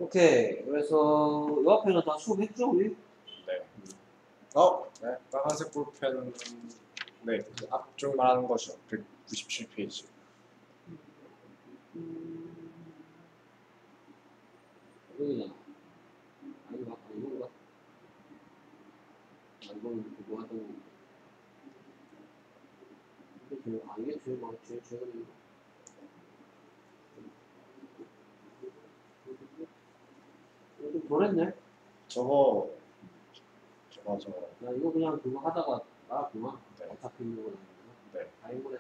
오케이. 그래서 이 앞에는 다 수업했죠, 우리? 네. 네. 빨간색 볼펜은 네, 그 앞쪽 말하는 거죠. 197페이지. 여기잖아. 아닌가? 이건가? 이거는 그거 하던 거. 이게 제일 많이 제일 최근에. 좀 덜했네? 저거 나 이거 그냥 그거 하다가 나왔구나. 네. 어차피 있는 거는. 네. 아이고래.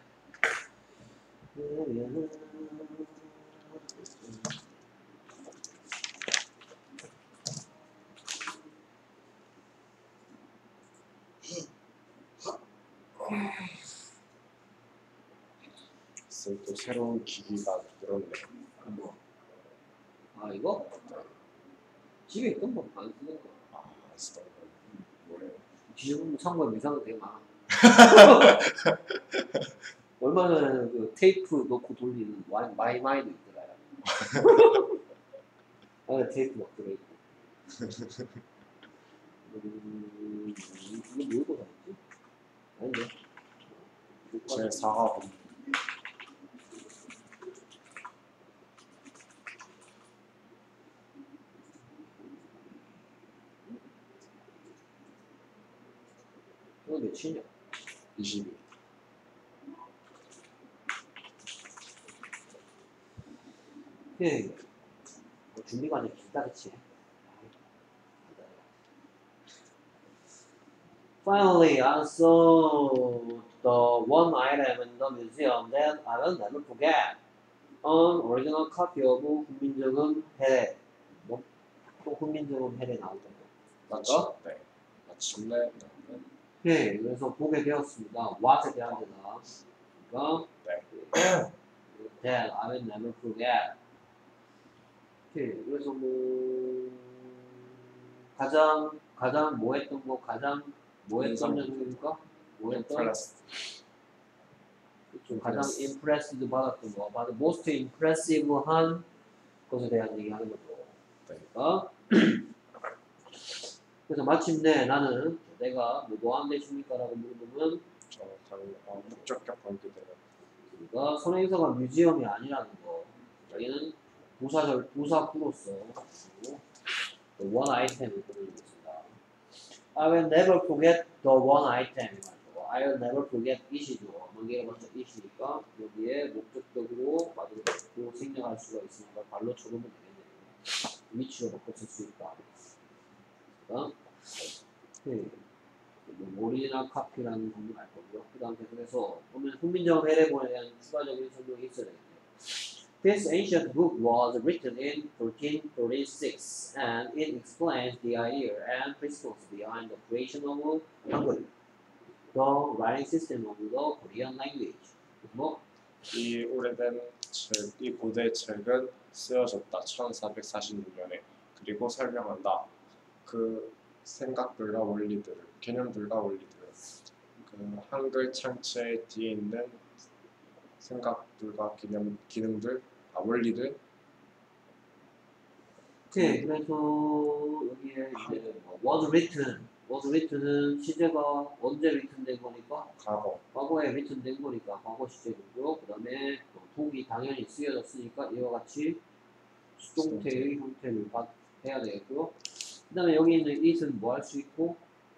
또 새로운 기기가 늘었네요. 뭐. 아, 이거? 집에 있던 거 안 쓰는 거. 안 쓰던 거 뭐예요? 뒤집으면 참고에 이상한 되게 많아. 얼마 전에 그 테이프 넣고 돌리는 마이마이도 있더라요. 안에 테이프 막 들어있고. 이거 뭐고 다녔지? 아닌데? 제 4학번 이거 며칠이냐? 22. 예. 준비가 아주 길다, 그치? Finally, I saw the one item in the museum that I will never forget. An original copy of 훈민정음 해례. 뭐? 또 훈민정음 해례 나오잖아. 맞죠? 네. 마침내 네, 그래서 보게 되었습니다. What에 대한 대답. 그러니까 네. that I will never forget. 오케이, 그래서 뭐 가장 뭐 했던 거 가장 뭐 했던 녀석입니까? 뭐 했던? 그렇죠. 가장 impressed 받았던 거, 받은 most impressive한 것에 대한 얘기하는 거죠. 그러니까 그래서 마침내 나는 내가 뭐 안 되십니까라고 물어보면 목적격 관계대로 그러니까 손행사가 뮤지엄이 아니라는 거. 여기는 부사구로서 one item을 보여주고 있습니다. I will never forget the one item. I will never forget it이죠. 만개가 it이니까 여기에 목적격으로 받고 생략할 수가 있으니까 발로 쳐보면 되겠네요. 위치로 바꿔 쓸 수 있다. 그러니까 오리지널 카피라는 부분을 알 거고요. 그 다음 계속해서 보면 훈민정음 해례본에 대한 추가적인 설명이 있어야 되겠네요. This ancient book was written in 1436 and it explains the idea and principles behind the creation of Hangul, the writing system of the Korean language. 뭐? 이 오래된 책, 이 고대 책은 쓰여졌다. 1446년에. 그리고 설명한다. 그 생각들과 원리들을, 개념들과 원리들을, 그 한글 창체 뒤에 있는 생각들과 기능들, 원리들. 네, 그래서 여기에 이제 was written은 시제가 언제 written된 거니까? 과거에 written된 거니까 과거 시제고요. 그 다음에 보기 당연히 쓰여졌으니까 이와 같이 수동태의 형태를 해야 되겠고요. 그 다음에 여기 있는 it은 뭐 할 수 있고?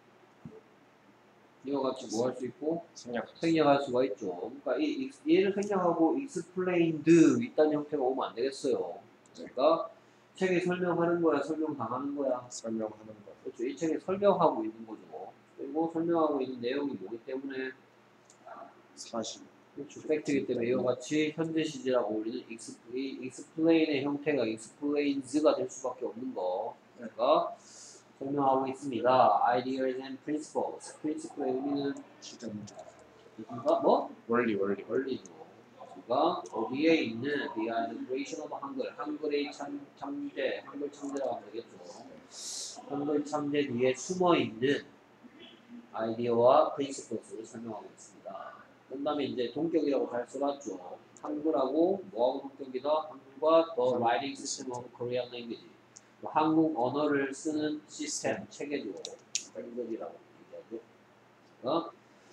이와 같이 뭐 할 수 있고? 생략할 수가 있죠. 그러니까 얘를 생략하고 explained 있다는 형태가 오면 안 되겠어요. 그러니까 책에 설명하는 거야, 설명당하는 거야? 설명하는 거. 그렇죠. 이 책에 설명하고 있는 거죠. 그리고 설명하고 있는 내용이 뭐기 때문에? 사실. 그렇죠. 팩트이기 때문에 이와 같이 현재 시제랑 어울리는 explain의 형태가 explains가 될 수밖에 없는 거. 그러니까 설명하고 있습니다. Ideas and principles. principle의 의미는 그러니까 뭐? 원리죠. 그러니까 어디에 있는 behind the creation of 한글의 창제, 한글 창제라고 하면 되겠죠. 한글 창제 뒤에 숨어 있는 아이디어와 프린시플스를 설명하고 있습니다. 그 다음에 이제 동격이라고 잘 써놨죠. 한글하고 뭐하고 동격이다? 한글과 the writing system of Korean language. 한국 언어를 쓰는 시스템 체계죠. 랭귀지라고 얘기하죠. 어?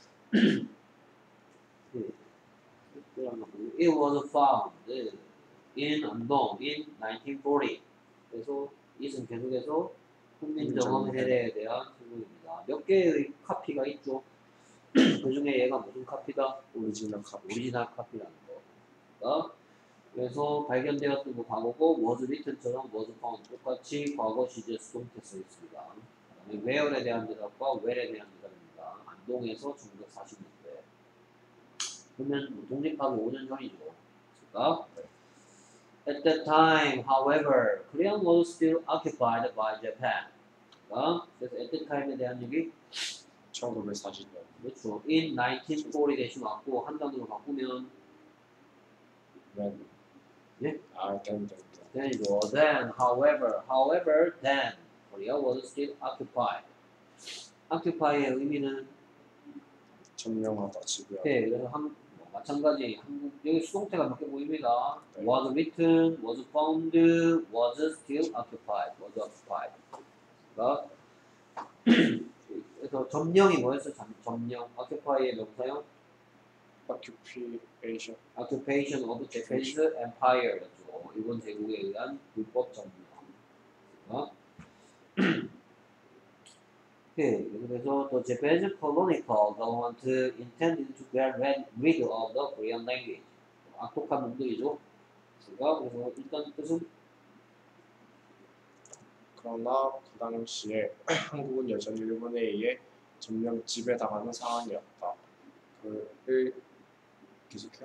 It was found in 안동 in 1940. 그래서 이은 계속해서 훈민정음 해례에 대한 설명입니다. 몇 개의 카피가 있죠. 그 중에 얘가 무슨 카피다? 오리지널 카피. 오리지널 카피라는 거. 그래서 발견되었던 거 과거고 was written처럼 was found 똑같이 과거 시제 수동태 써 있습니다. 그다음에 where에 대한 대답과 where에 대한 대답입니다. 안동에서 1940년대. 그러면 뭐 독립하기 5년 전이죠. 그러니까 at that time, however, Korean was still occupied by Japan. 그래서 at that time에 대한 얘기 1940년. 그렇죠. in 1940 대신 왔고 한 단어로 바꾸면 then. 예? then. then이죠. Then, however, then Korea was still occupied. occupy의 의미는 점령하다, 지배하다. 네, 그래서 마찬가지 한국 여기 수동태가 몇 개 보입니다. 네. was written, was found, was still occupied, was occupied. 그러니까 그래서 점령이 뭐였어? 점령. occupy의 명사형 occupation. occupation of Japanese Empire였죠. 일본 제국에 의한 불법 점령. Okay, 그래서 the Japanese colonial government intended to get rid of the Korean language. 악독한 놈들이죠. 그래서 일단 뜻은 그러나 그 당시에 한국은 여전히 일본에 의해 점령 지배당하는 상황이었다. 계속해요?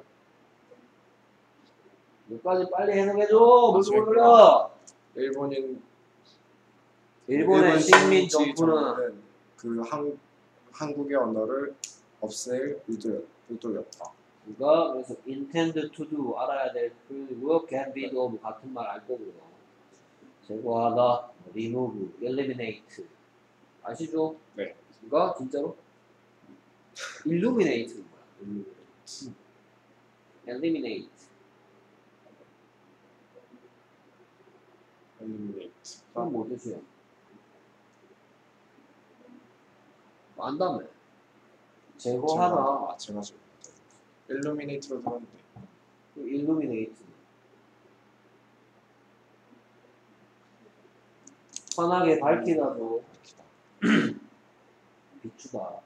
여기까지 빨리 해석해줘. 뭘 몰라. 일본의 일본의 식민 정부는 그 한국의 언어를 없앨 의도였다. 그러니까 그래서 intend to do 알아야 될 그리고 get rid of 같은 말 알 거고요. 제거하다, remove, eliminate 아시죠? 네. 그러니까 진짜로 illuminate는 뭐야? eliminate. 그럼 뭐 뜻이야? 안다며. 제거하다. 제가 illuminate로 들었는데. illuminate. 환하게 밝히다도 비추다.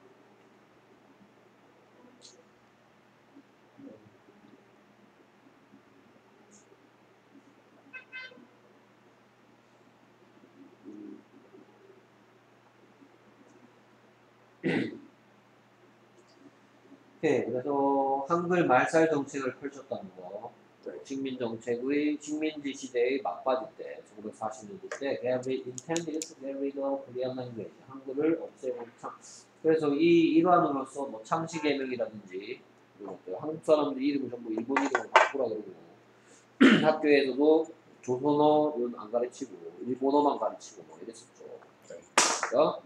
네, 그래서 한글 말살 정책을 펼쳤다는 거. 식민 정책의 식민지 시대의 막바지 때, 1940년대 때, intended to get rid of Korean language, 한글을 없애고 그래서 이 일환으로서 뭐 창시개명이라든지 한국 사람들 이름을 전부 일본 이름으로 바꾸라 그러고 학교에서도 조선어는 안 가르치고 일본어만 가르치고 뭐 이랬었죠. 그러니까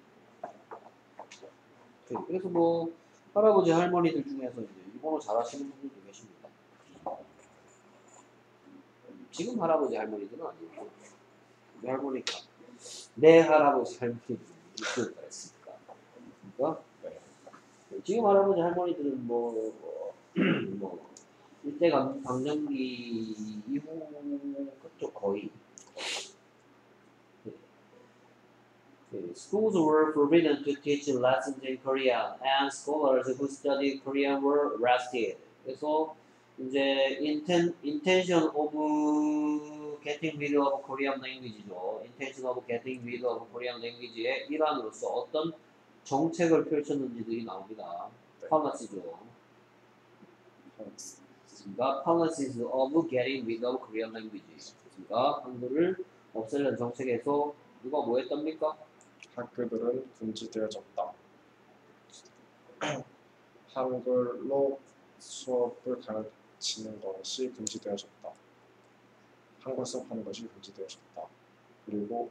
그래서 뭐 할아버지 할머니들 중에서 이제 일본어 잘하시는 분들도 계십니다. 지금 할아버지 할머니들은 아니고 우리 할머니가 내 할아버지 할머니들은 일본어를 했으니까. 그러니까 지금 할아버지 할머니들은 뭐 일제 강점기 이후 그쪽 거의 schools were forbidden to teach lessons in Korean, and scholars who studied Korean were arrested. 그래서 이제 intention of getting rid of Korean language죠. intention of getting rid of Korean language의 일환으로서 어떤 정책을 펼쳤는지들이 나옵니다. policy죠. 그러니까 policies of getting rid of Korean language. 그러니까 한글을 없애려는 정책에서 누가 뭐 했답니까? 학교들은 금지되어졌다. 한글로 수업을 가르치는 것이 금지되어졌다. 한글 수업하는 것이 금지되어졌다. 그리고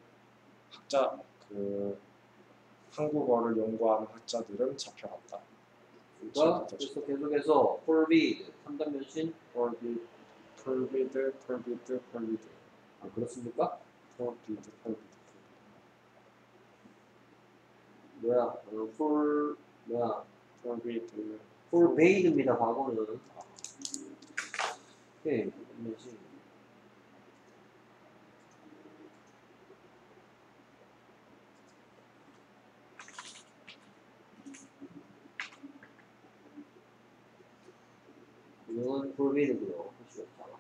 한국어를 연구하는 학자들은 잡혀갔다. 그러니까 그래서 계속해서 forbid 3단 변신 forbid. 아, 그렇습니까? forbid, 뭐야? for 뭐야? forbid, forbade입니다. 과거는. 오케이. 뭐지? 이건 forbide고요. 혹시 없잖아.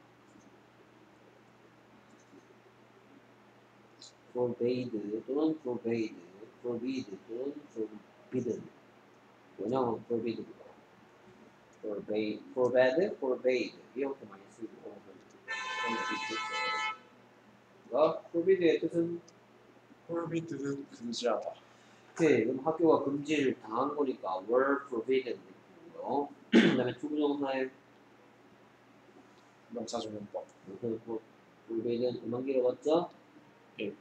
forbade 또는 forbade, forbid 또는 forbidden. 원형은 forbid고요. forbade, forbade, forbade 이렇게 많이 쓰고 그런 거 있겠죠. forbide의 뜻은 forbid는 금지하다. 오케이. 그럼 학교가 금지를 당한 거니까 were forbidden 느낌이고요. 그 다음에 투부정사의 명사조문법. forbidden 음악 길어봤죠? 예.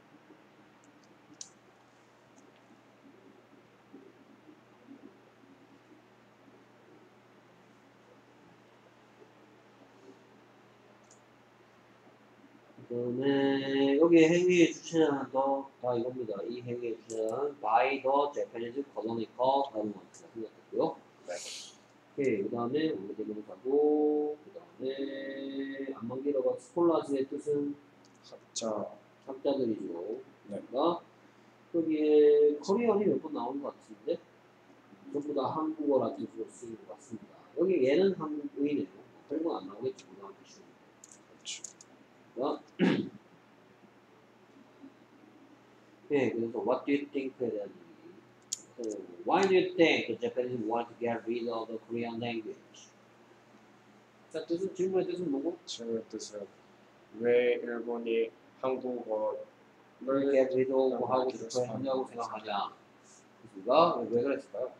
그다음에 여기 행위의 주체는 다 이겁니다. 이 행위의 주체는 by the Japanese colonial government가 생겼고요. 네. 오케이. 그다음에 원래 대명사고 그다음에 안만 길어봐 스콜라스의 뜻은 학자들이죠. 네. 그러니까 여기에 커리어이 몇 번 나오는 것 같은데 전부 다 한국어라는 뜻으로 쓰인 것 같습니다. 여기 얘는 한국인이네요. 별건 안 나오겠죠. 고등학교 시험. 그렇죠. 네, 그래서 what do you think에 대한 얘기. So, why do you think the Japanese want to get rid of the Korean language? 자, 질문의 뜻은 뭐고? 질문의 뜻은 왜 일본이 한국어를 get rid of 하고 싶어 했냐고 생각하냐? 그가 왜 그랬을까요?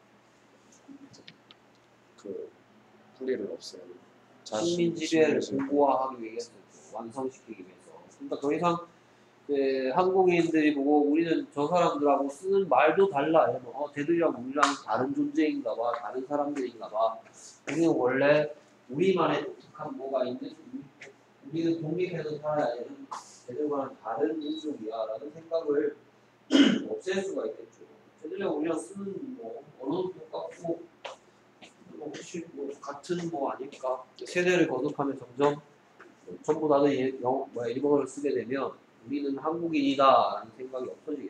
그 분리를 없애요. 식민 지배를 공고화하기 위해서 완성시키기 위해서. 그러니까 더 이상 한국인들이 보고 우리는 저 사람들하고 쓰는 말도 달라. 이러면 쟤들이랑 우리랑 다른 존재인가 봐. 다른 사람들인가 봐. 우리는 원래 우리만의 독특한 뭐가 있는 우리는 독립해서 살아야 되는 쟤들과는 다른 민족이야 라는 생각을 없앨 수가 있겠죠. 쟤들이랑 우리랑 쓰는 뭐 언어도 똑같고 혹시 뭐 같은 뭐 아닐까. 세대를 거듭하면 점점 전부 다들 일본어를 쓰게 되면 우리는 한국인이다 라는 생각이 없어지겠죠.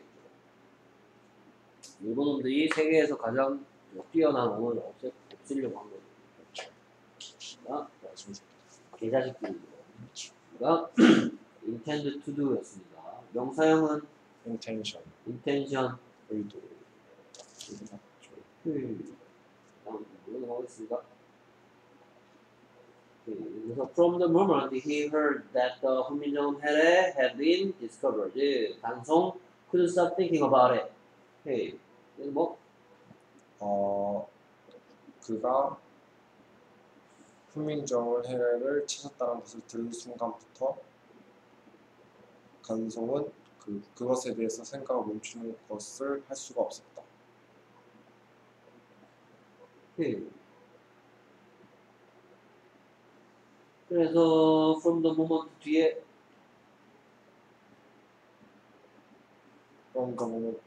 일본놈들이 세계에서 가장 뛰어난 언어를 없애려고 한 거죠. 그러니까 개자식들이죠. 그러니까 intend to do 였습니다. 명사형은 intention, 의도. 다음 넘어가겠습니다. 그래서 from the moment he heard that the 훈민정음 해례 had been discovered, 단송 couldn't stop thinking about it. Hey, 뭐? 그가 훈민정음 해례를 찾았다는 것을 들은 순간부터 간송은 그것에 대해서 생각을 멈추는 것을 할 수가 없었다. Hey. 그래서 from the moment 뒤에 From the moment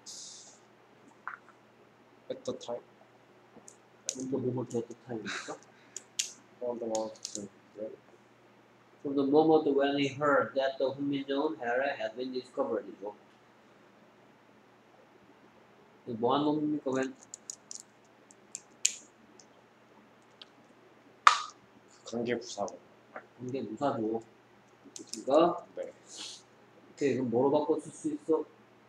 at the time, from the moment at the time입니까? from the moment From the moment when he heard that the 훈민정음 해례 had been discovered이죠. 뭐한 놈입니까? 웬? 관계부사고. 관계 무사죠. 그러니까 네. 오케이 그럼 뭐로 바꿔 쓸 수 있어?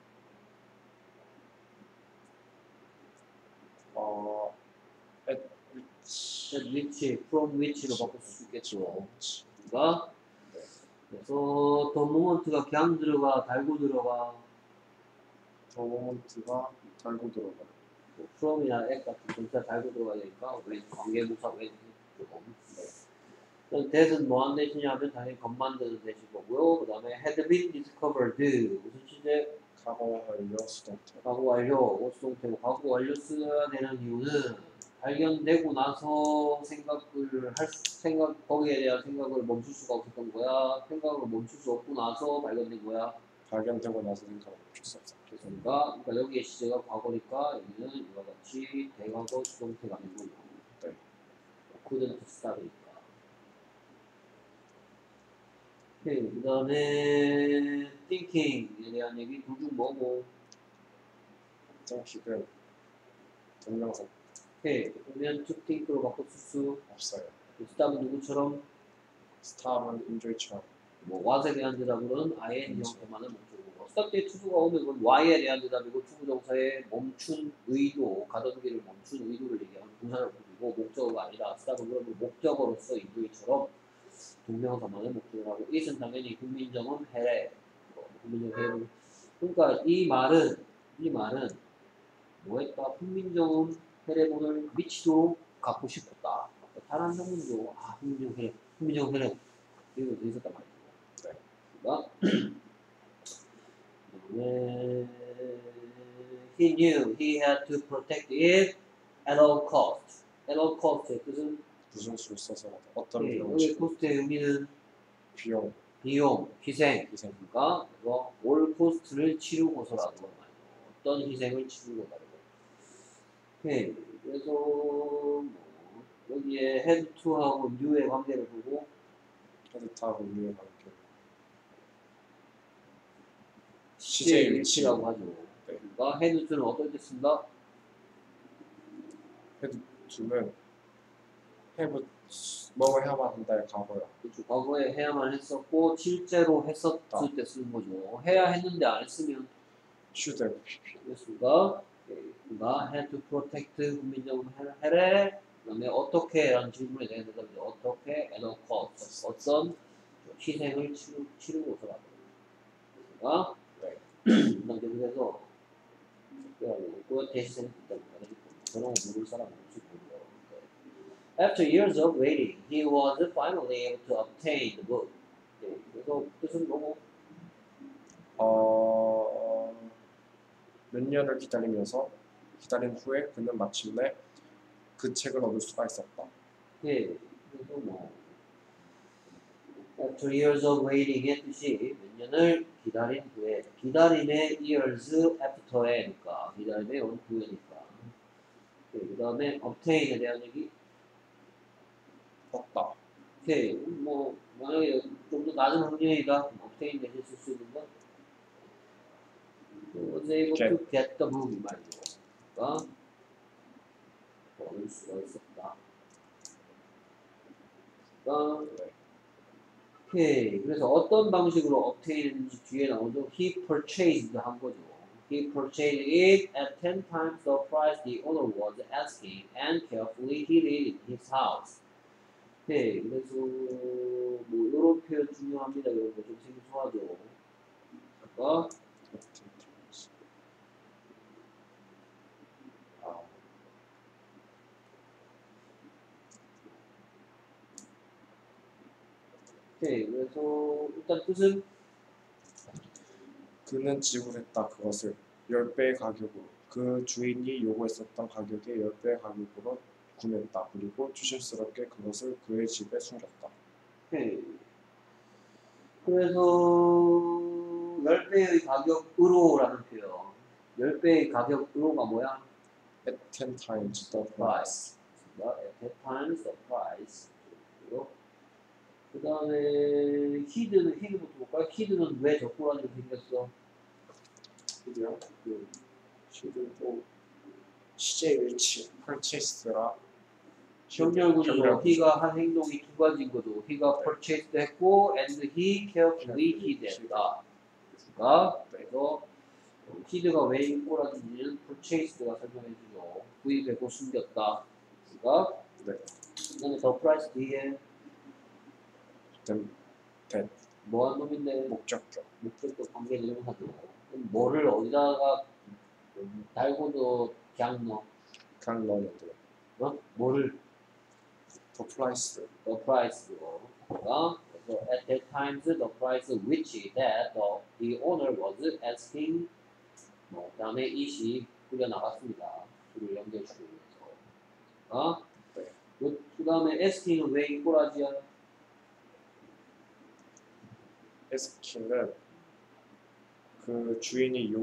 at which, at which, from which로 바꿔 쓸 수 있겠죠. 그러니까 그래서 the moment가 그냥 들어가 달고 들어가 the moment가 달고 들어가. 뭐 from이나 at 같은 전체 달고 들어가야 되니까 왜 관계부사 왜 조금 that은 뭐한 대신이냐면 당연히 것 만드는 대신 거고요. 그 다음에 had been discovered 무슨 시제? 과거 완료 수동태. 과거 완료 수동태고 과거 완료 써야 되는 이유는 발견되고 나서 거기에 대한 생각을 멈출 수가 없었던 거야. 생각을 멈출 수 없고 나서 발견된 거야. 발견되고 나서 생각을 멈출 수 없어. 그러니까 여기에 시제가 과거니까 여기는 이와 같이 대과거 수동태가 아니고 네. couldn't stop이니까. 그 다음에 thinking에 대한 얘기 둘중 뭐고? 땡킥은 동명사 그러면 to think로 바꿔 쓸 수 없어요. stop은 누구처럼? 스탑은 인조이처럼 뭐 what에 대한 대답은 ing 형태만을 목적으로 stop 뒤에 투부가 오면 그건 why에 대한 대답이고 투부정사의 멈춘 의도 가던 길을 멈춘 의도를 얘기하는 동사를 부르고 목적어가 아니라 stop은 그러면 목적어로서 인조이처럼 동명사만을 목적으로 하고 it은 당연히 국민정음 해래 국민정음 해래 그러니까 이 말은 뭐했다? 훈민정음 해례본을 미치도록 갖고 싶었다. 다른 학문도 훈민정음 해례 이거 돼 있었단 말이에요. 네. 그러니까 he knew he had to protect it at all cost. at all cost의 뜻은 무슨 수를 써서라도 어떤 비용을 여기 치고 코스트의 의미는 비용 비용, 희생. 희생 그러니까 이거 올 코스트를 치르고서라도 어떤 희생을 치르고라도. 오케이. 그래서 뭐 여기에 head to하고 new의 관계를 보고 헤드타고 위에 관계 시제의 시제의 위치라고 위치. 하죠. 네. 그러니까 head to는 어떨 때 쓴다? 헤드투는 have 뭐 해야만 한다의 과거야. 그렇죠. 과거에 해야만 했었고 실제로 했었을 때 쓰는 거죠. 해야 했는데 안 했으면 should have 그랬습니다. 그러니까 had to protect 국민정음 해래 그다음에 어떻게 라는 질문에 대한 대답이죠. 어떻게 at all cost 어떤 희생을 치르고서라도 그러니까 네. 그다음 계속해서 그때 희생을 했다니까 그런 거 모를 사람은 없을 거고요. After years of waiting, he was finally able to obtain the book. 그래서 뜻은 뭐고? 몇 년을 기다린 후에 그는 마침내 그 책을 얻을 수가 있었다. 그래서 뭐 After years of waiting의 뜻이 몇 년을 기다린 후에 기다림의 years after에니까 기다림의 온 후에니까 그 다음에 obtain에 대한 얘기 얻다. 뭐 만약에 좀 더 낮은 확률이다 obtain 대신 쓸 수 있는 건 was able to get the book 이 말이죠. 그러니까 얻을 수가 있었다. 그러니까 그래서 어떤 방식으로 obtain했는지 뒤에 나오죠. He purchased 한 거죠. He purchased it at 10 times the price the owner was asking and carefully hid it in his house. 그래서 뭐 이런 표현 중요합니다. 이런 거 좀 생소하죠. 아까 그래서 일단 뜻은 그는 지불했다. 그것을 10배의 가격으로 그 주인이 요구했었던 가격의 10배의 가격으로 구매했다. 그리고 조심스럽게 그것을 그의 집에 숨겼다. 그래서 10배의 가격으로라는 표현 10배의 가격으로가 뭐야? At 10 times the price. At 10 times the price. 그 다음에 hid부터 볼까요? hid는 왜 적고라는 게 생겼어? 그죠? 시드도 시제의 위치 purchased라 정렬구조로 he가 한 행동이 두 가지인 거죠. he가 purchased 했고 and he carefully hid 했다. 그래서 hid가 왜 있고라는지는 purchased가 설명해주죠. 구입했고 숨겼다. 그러니까 네. 그다음에 the price 뒤에 뭐한 놈인데 목적격 관계 대명사죠. 뭐를 어디다가 달고도 그냥 넣어? 그냥 넣으면 돼요. 뭐를? The price The price로. 그래서 at that times the price which that the owner was asking 그다음에 이시 끌려 나갔습니다. 줄을 연결시키기 위해서. 그다음에 asking은 왜 이꼬라지야? asking은 그 주인이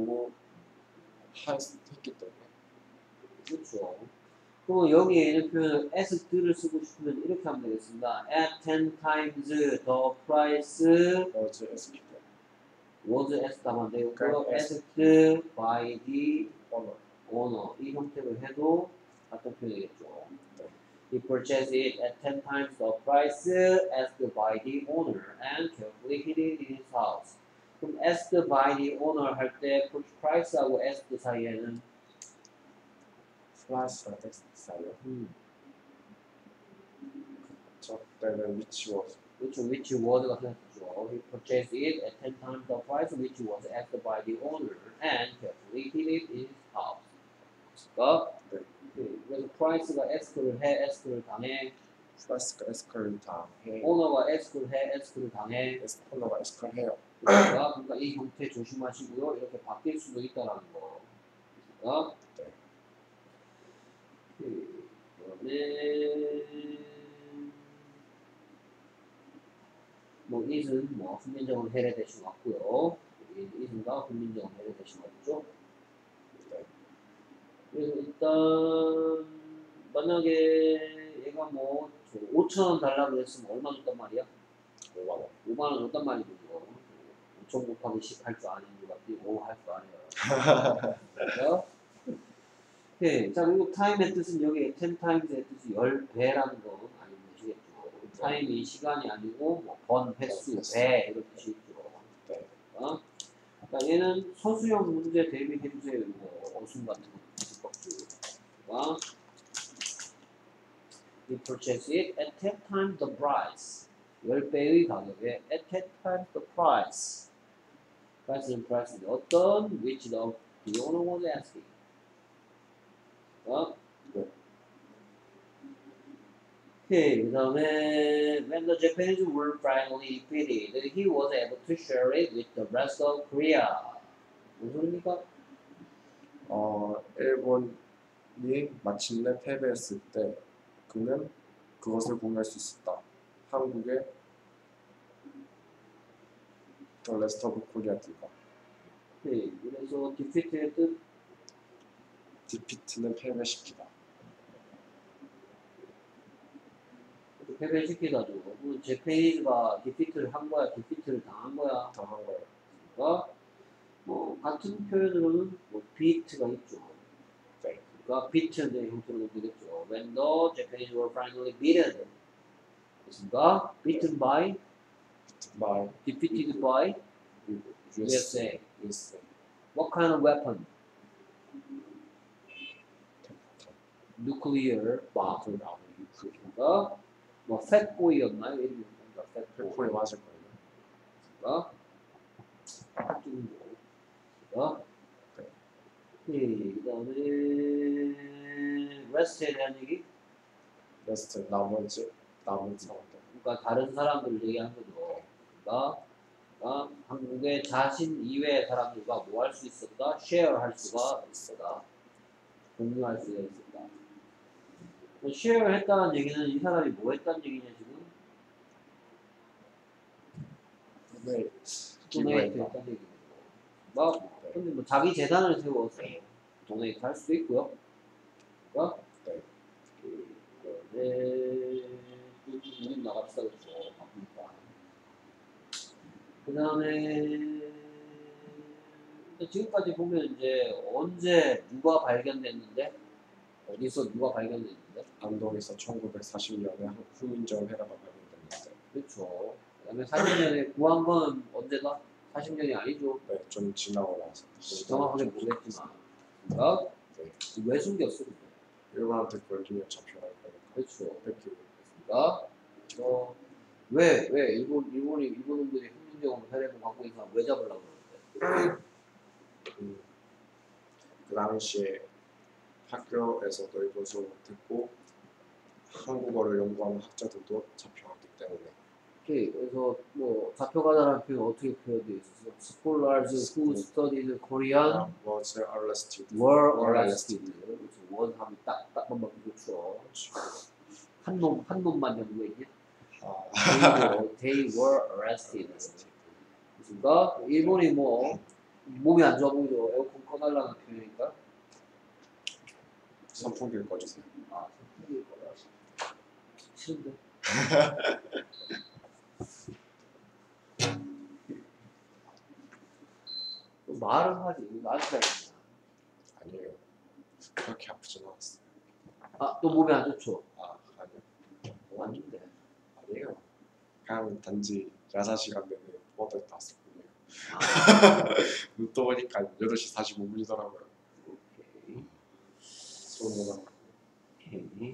요구했기 때문에. 그렇죠. 그럼 여기에 있는 표현을 as'를 쓰고 싶으면 이렇게 하면 되겠습니다. At 10 times the price was asked was asked 하면 되고요. 그러니까 asked by the owner. owner 이 형태로 해도 같은 표현이겠죠. 네. He purchased it at 10 times the price asked by the owner and carefully hid it in his house. 그럼 asked by the owner 할 때 price하고 asked 사이에는 플러스가 텍스트사요. 저 때는 which was. which was 같은 뜻이죠. He purchased it at 10 times the price which was asked by the owner and carefully hid it in his house. 그러니까 네. 그래서 price가 ask를 해, ask를 당해, 플러스가 에스컬을 당해. owner가 ask를 해, ask를 당해. 오너가 에스컬 해요. 그러니까 이 형태 조심하시고요. 이렇게 바뀔 수도 있다라는 거. 그러니까 그다음에 뭐 it은 뭐 훈민정음 해례 대신 왔고요. it은가 훈민정음 해례 대신 왔죠. 네. 그래서 일단 만약에 얘가 뭐 5,000원 달라고 했으면 얼마 줬단 말이야? 5만 원. 5만 원 줬단 말이죠. 5,000 곱하기 10 할 줄 아는 줄 같지? 5 할 줄 아네요. 그래서 네, 자 그리고 time의 뜻은 여기 10 times의 뜻이 10배라는 거 알고 계시겠죠. time이 시간이 아니고 뭐 번, 횟수, 배 이런 뜻이 있죠. 네. 그러니까 얘는 서술형 문제 대비해주세요. 이거 어순 같은 거 있을 거고. We purchased it at 10 times the price. 10배의 가격에 at 10 times the price. price는 price인데 어떤 which the owner was asking. 네. 오케이, 그 다음에 when the Japanese were finally defeated, he was able to share it with the rest of Korea. 무슨 소리입니까? 일본이 마침내 패배했을 때 그는 그것을 공유할 수 있었다. 한국의 The rest of Korea들과. 오케이, 그래서 defeat의 뜻 디피트는 패배시키다. 패배시키다죠. 그럼 제페니즈가 디피트를 한 거야, 디피트를 당한 거야. 당한 거예요. 그러니까 뭐 같은 표현으로는 뭐 beat가 있죠. 네. 그러니까 beat의 형태로 되겠죠. When the Japanese were finally beaten, 그러니까 beaten by, by defeated by USA. What kind of weapon? Nuclear bomb. 그러니까 뭐 팻보이였나요? 이름이 뭔가 폴이 팻보이. 맞을 거예요. 그러니까 그 다음에 rest에 대한 얘기? 레스트 남은 사람들. 그러니까 다른 사람들을 얘기한 거죠. 그러니까 한국의 자신 이외의 사람들과 뭐 할 수 있었다? share 할 수가 있었다. 공유할 수가 있었다. share 했다는 얘기는 이 사람이 뭐 했다는 얘기냐 지금? 네. 도네이트 했다는 얘기죠. 뭐 근데 뭐 자기 재산을 세워서 도네이트 할 수도 있고요. 그러니까 네. 우린 나갑시다 그렇죠. 바쁘니까. 그 다음에 지금까지 보면 이제 언제 누가 발견됐는데 어디서 누가 발견됐는데 안동에서 1940년에 후민정 회라가 발견됐는데. 그렇죠. 그 다음에 40년에 구한 거는 언제다? 40년이 아니죠. 네, 좀 지나고 나서. 정확하게 모르겠지만 그러니까 네. 왜 숨겼어? 일본한테 걸리면 잡혀갈 거니까. 그렇죠. 뺏기고. 그러니까 왜 일본놈들이 훈민정음 회례문 갖고 있는 사람 왜 잡으려고 그러는데? 그 당시에 학교에서도 일본 수업을 듣고 한국어를 연구하는 학자들도 잡혀갔기 때문에. 오케이. 그래서 뭐 잡혀가다라는 표현 어떻게 표현되어 있었어? Scholars who studied Korean was arrested. were arrested. 그렇죠. 원 하면 딱만 맞고 좋죠. 한 놈만 연구했냐? They were arrested. 그러니까 일본이 뭐 몸이 안 좋아 보이죠? 에어컨 꺼달라는 표현이니까. 선풍기를 꺼주세요. 아, 선풍기 꺼라. 싫은데. 말은 하지. 나한테 아니에요. 그렇게 아프진 않았어요. 아, 또 몸이 안 좋죠? 아 아니요. 아닌데. 아니에요. 그냥 단지 야자 시간 내내 뻗어있다 왔을 뿐이에요. 아, 눈 떠보니까 8시 45분이더라고요. 오케이. 소문나. 오케이.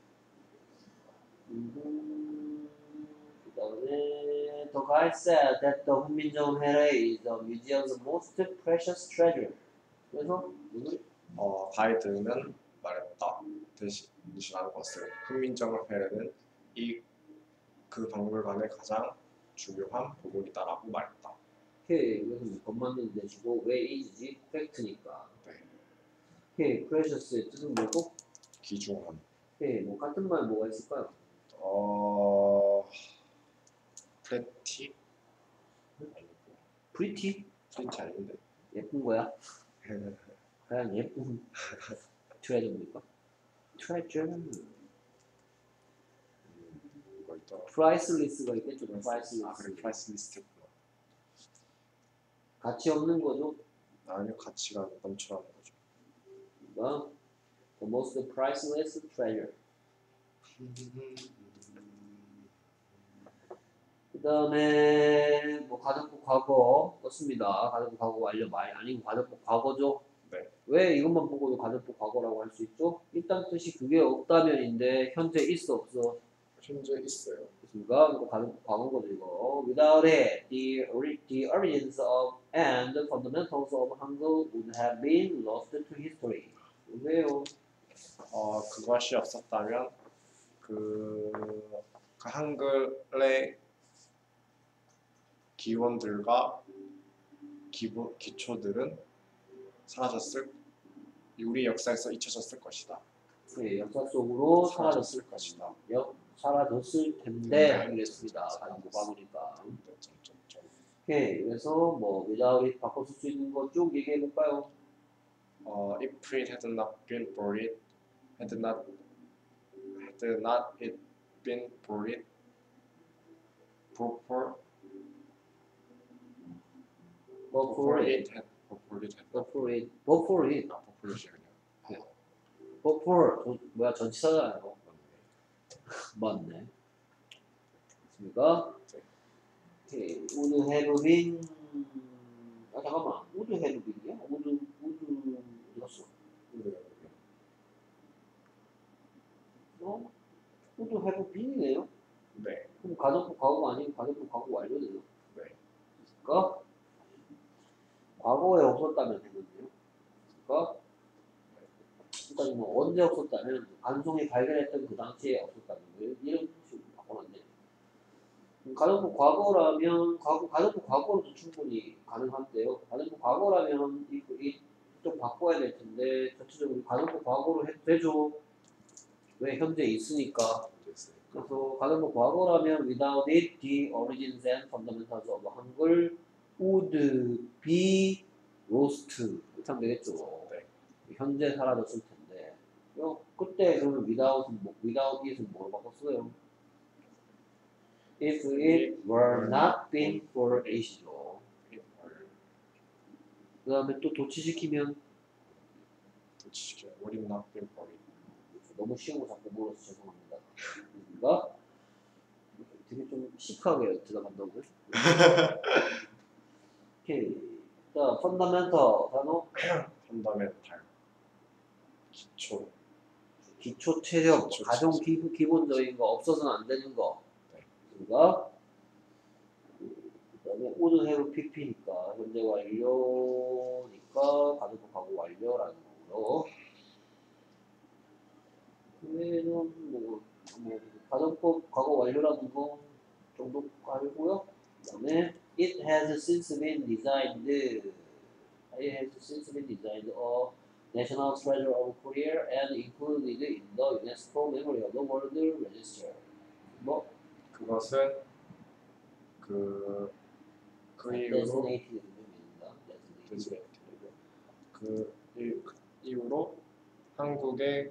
그다음에 the guy said that the 훈민정음 해례 is the museum's most precious treasure. 그래서 오늘 가이드는 말했다. 대신하는 것을 훈민정음 회례는 그 박물관의 가장 중요한 부분이다라고 말했다. 오케이. 이것은 건맞는 대시고 왜 is지? 팩트니까. 네. 오케이. precious의 뜻은 뭐고? 귀중한. 오케이. 뭐 같은 말 뭐가 있을까요? 프레티? pretty? 프레티 아닌데. 예쁜 거야? 과연 예쁜 트레저입니까? treasure. 뭐 있더라. priceless가 있겠죠. 그래 priceless. 프라이스리스트구나. 가치 없는 거죠. 아니요, 가치가 넘쳐나는 거죠. 그러니까 the most priceless treasure. 그 다음에 뭐 가정법 과거 썼습니다. 가정법 과거 완료 말 아니고 가정법 과거죠. 네. 왜 이것만 보고도 가정법 과거라고 할 수 있죠? 일단 뜻이 그게 없다면인데 현재 있어 없어? 현재 있어요. 그렇습니까? 이거 가정법 과거인 거죠 이거. Without it, the origins of and the fundamentals of Hangul would have been lost to history. 왜요? 그것이 없었다면 그 한글의 기원들과 기초들은 사라졌을, 우리 역사에서 잊혀졌을 것이다. 네, 역사 속으로 사라졌을 것이다. 사라졌을 텐데 이랬습니다. 가정법 과거니까. 오케이, 그래서 뭐 without it 바꿔 쓸 수 있는 거 쭉 얘기해 볼까요? If it had not been buried, had not it been buried before Before it, before 뭐야 전치사잖아요. 맞네. 맞습니까? 오케이, would have been 잠깐만, would have been이야? would 어디 갔어? would have been이네요. 네. 그럼 가정법 과거가 아니고 가정법 과거 완료네요. 네. 그러니까 과거에 없었다면 되거든요. 그러니까 뭐 언제 없었다면 간송이 발견했던 그 당시에 없었다는 거예요. 이런 식으로 바꿔놨네. 가정법 과거라면 가정법 과거로도 충분히 가능한데요. 가정법 과거라면 좀 바꿔야 될 텐데 전체적으로 가정법 과거로 해도 되죠. 왜 현재 있으니까. 그래서 가정법 과거라면 without it, the origins and fundamentals of Hangul would be lost. 이렇게 하면 되겠죠. 네. 현재 사라졌을 텐데. 그때 그러면 without it은 뭐로 바꿨어요? If it were not been for it이죠. 그 다음에 또 도치시키면 would it not been buried. 너무 쉬운 거 자꾸 물어서 죄송합니다. 그러니까 되게 좀 시크하게 들어간다고요? 오케이. 자, 펀더멘털 단어 펀더멘탈. 기초. 기초 체력, 기초 가장 체력. 기본적인 거 없어서는 안 되는 거. 네. 그러니까 그다음에 would have pp니까 현재 완료니까 가정법 과거 완료라는 거고요. 그러면은 뭐 가정법 과거 완료라는 거 정도 알고요. 그다음에 it has since been designed a national treasure of Korea and included in the UNESCO Memory of the World Register. 뭐 그것은 그 이후로 designated 데지네이티드. 그 이후로 한국의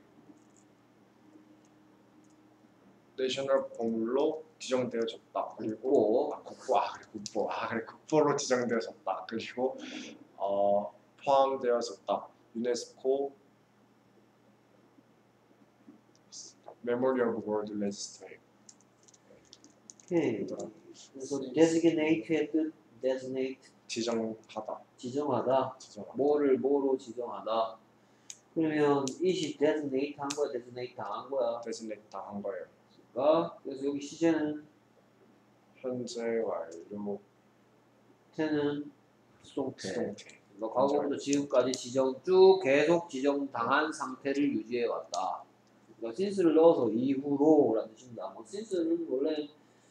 내셔널 보물로 지정되어졌다. 그리고 국보로 지정되어졌다. 그리고 포함되어졌다. 유네스코 메모리 오브 월드 레지스터에. 오케이. 그래서 designate의 뜻, designate 지정하다. 지정하다. 뭐로 지정하다. 그러면 it이 designate 한 거야, designate 당한 거야. 데지네이트 한 거예요. 그래서 여기 시제는 현재 완료 태는 수동태. 수동태. 과거부터 지금까지 쭉 계속 지정당한 상태를 유지해 왔다. 그러니까 since를 넣어서 이후로라는 뜻입니다. 뭐 since는 원래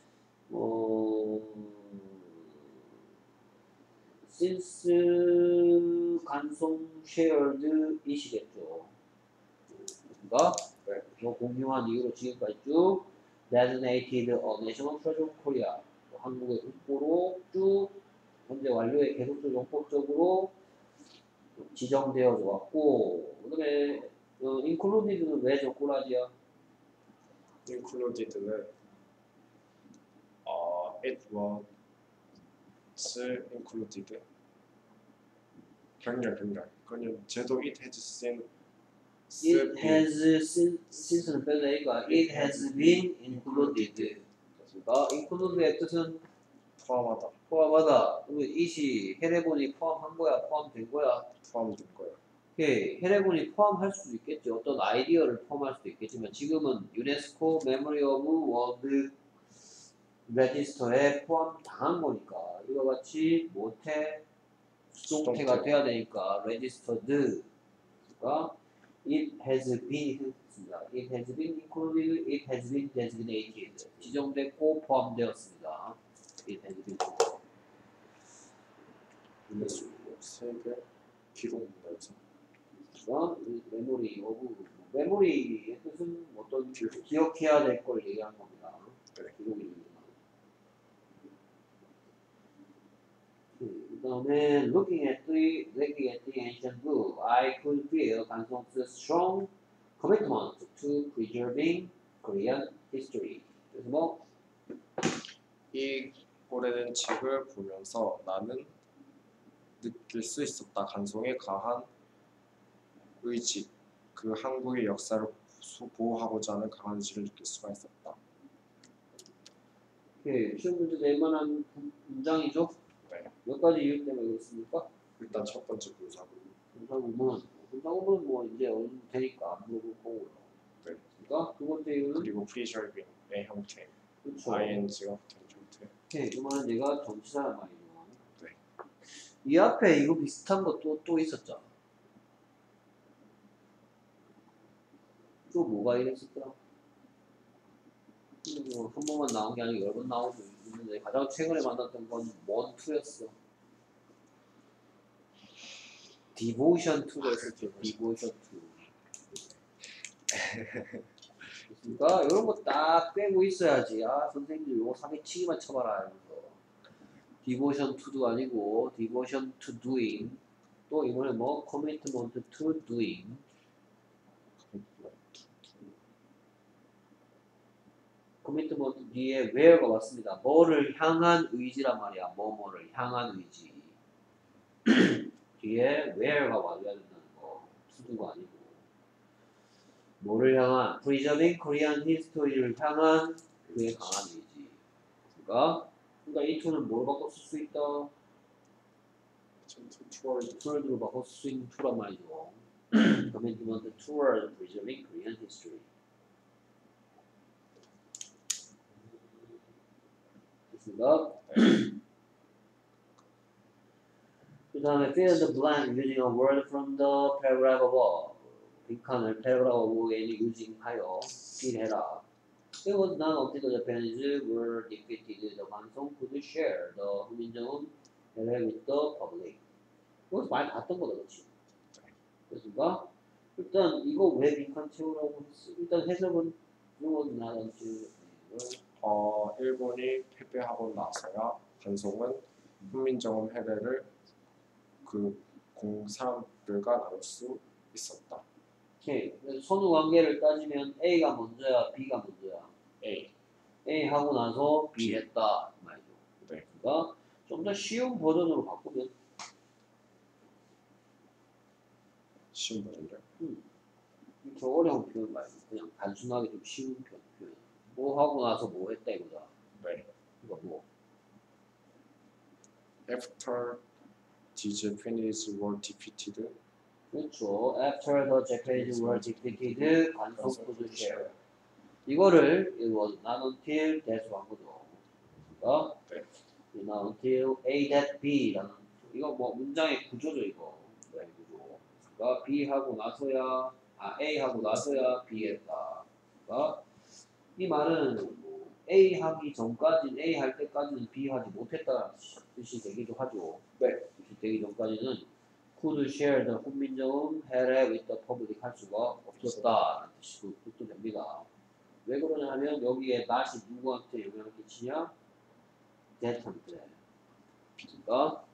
since 간송 shared 이시겠죠. 그러니까 공유한 이후로 지금까지 쭉 designated a national treasure of Korea 한국의 국보로 쭉 현재 완료에 계속적으로 용법적으로 지정되어 왔고, 그다음에 included는 왜 적고라지야? included는 it was included. 경렬. 그건 제도 it has seen It has since는 빼내니까 it has been included. 그러니까 include의 뜻은 포함하다. 포함하다. 그러면 it이 해례본이 포함한 거야, 포함된 거야. 포함된 거예요. 오케이. 해례본이 포함할 수도 있겠지. 어떤 아이디어를 포함할 수도 있겠지만 지금은 유네스코 메모리 오브 월드 레지스터에 포함당한 거니까 이와 같이 모태 수동태가 돼야 되니까 registered. 그러니까 it has been 했습니다. It has been included. It has been designated. 지정됐고 포함되었습니다. It has been. 유네스코 세계 기록문화유산. 메모리 오브 메모리의 뜻은 어떤 기억해야 될 걸 얘기하는 겁니다. 네. 기록이. 그다음에 looking at the ancient book, I could feel 간송's strong commitment to preserving Korean history. 그래서 뭐 이 오래된 책을 보면서 나는 느낄 수 있었다. 간송의 강한 의지, 그 한국의 역사를 보호하고자 하는 강한 의지를 느낄 수가 있었다. 시험 문제 낼 만한 문장이죠? 네. 몇 가지 이유 때문에 그렇습니까? 일단 첫 번째 분사구문. 분사구문은 뭐 이제 어느 정도 되니까 안 물어볼 거고요. 네. 그러니까 두 번째 이유는 그리고 preserving의 형태. 그렇죠. ing가 붙은 형태. 이거는 얘가 전치사란 말이죠. 네. 이 앞에 이거 비슷한 거 또 있었잖아. 또 뭐가 이랬었더라? 한 번만 나온 게 아니고 여러 번 나오고 있는데 가장 최근에 만났던 건 원투였어. 디보션 2가 있었죠. 디보션 2. 그러니까 이런 거 딱 빼고 있어야지. 선생님들 이거 사기치기만 쳐봐라. 이러면서. 디보션 2도 아니고 디보션 to doing. 또 이번에 뭐 commitment to doing. 커미트먼트 뒤에 where가 왔습니다. 뭐를 향한 의지란 말이야. 뭐를 향한 의지. 뒤에 where가 와줘야 된다는 거. to도가 아니고. 뭐를 향한 preserving Korean history를 향한 그의 강한 의지. 그러니까 이 to는 뭘 바꿔 쓸 수 있다? toward로 바꿔 쓸 수 있는 to란 말이죠. commitment toward preserving Korean history. 그 다음에 fill the blank using a word from the paragraph above. 빈칸을 paragraph above에 유징하여 필해라. It was not until the Japanese were defeated the 간송 could share the 훈민정음 with the public. 이거 많이 봤던 거다, 그렇지? 그렇습니까? 일단 이거 왜 빈칸 채우라고 했어? 일단 해석은 it was not until 일본이 패배하고 나서야 간송은 훈민정음 해례를 그 사람들과 나눌 수 있었다. 오케이. 그래서 선후 관계를 따지면 A가 먼저야, B가 먼저야. A. A 하고 나서 B 했다 그 말이죠. 네. 그러니까 좀 더 쉬운 버전으로 바꾸면 쉬운 버전이요. 이렇게 어려운 표현 말고 그냥 단순하게 좀 쉬운 표현. 뭐 하고 나서 뭐 했다 이거다. 네. 이거 뭐 After the Japanese were defeated, 그렇죠. After the Japanese were defeated, 관성 could share. 이거를 이거 not until that's 한 거죠. 그러니까 네. not until A that B라는 이거 뭐 문장의 구조죠 이거. 네, 구조. 그러니까 B 하고 나서야 A 하고 나서야 B 했다. 그러니까 이 말은 뭐 A 하기 전까지는 A 할 때까지는 B 하지 못했다는 뜻이 되기도 하죠. 네. 뜻이 되기 전까지는 could share the 훈민정음 had with the public 할 수가 없었다는 뜻도 됩니다. 왜 그러냐면 여기에 not이 누구한테 영향을 끼치냐? that한테. 그러니까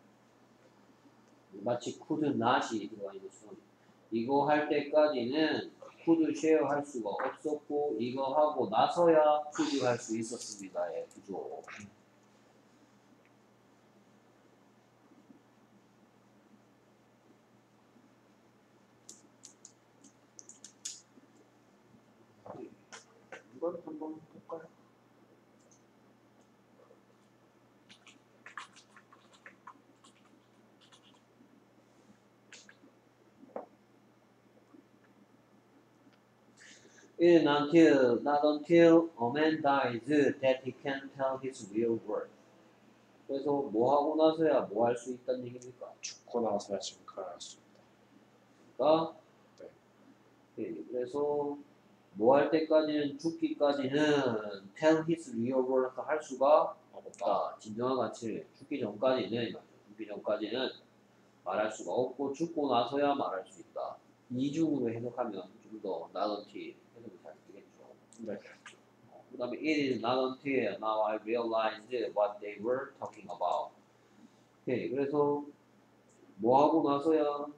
마치 could not이 들어가 있는 것처럼 이거 할 때까지는 could share 할 수가 없었고 이거 하고 나서야 could 할 수 있었습니다의 구조. 이걸 한번 볼까요? It is not until a man dies that he can tell his real worth. 그래서 뭐 하고 나서야 뭐 할 수 있다는 얘기입니까? 죽고 나서야 증가할 수 있다. 그러니까 네. 예, 그래서 뭐 할 때까지는 죽기까지는 tell his real worth 할 수가 없다. 진정한 가치를 죽기 전까지는 말할 수가 없고 죽고 나서야 말할 수 있다. 이중으로 해석하면 좀 더 not until 해석이 잘 되겠죠. 네. 그 다음에 it is not until now I realized what they were talking about. 오케이, 그래서 뭐 하고 나서야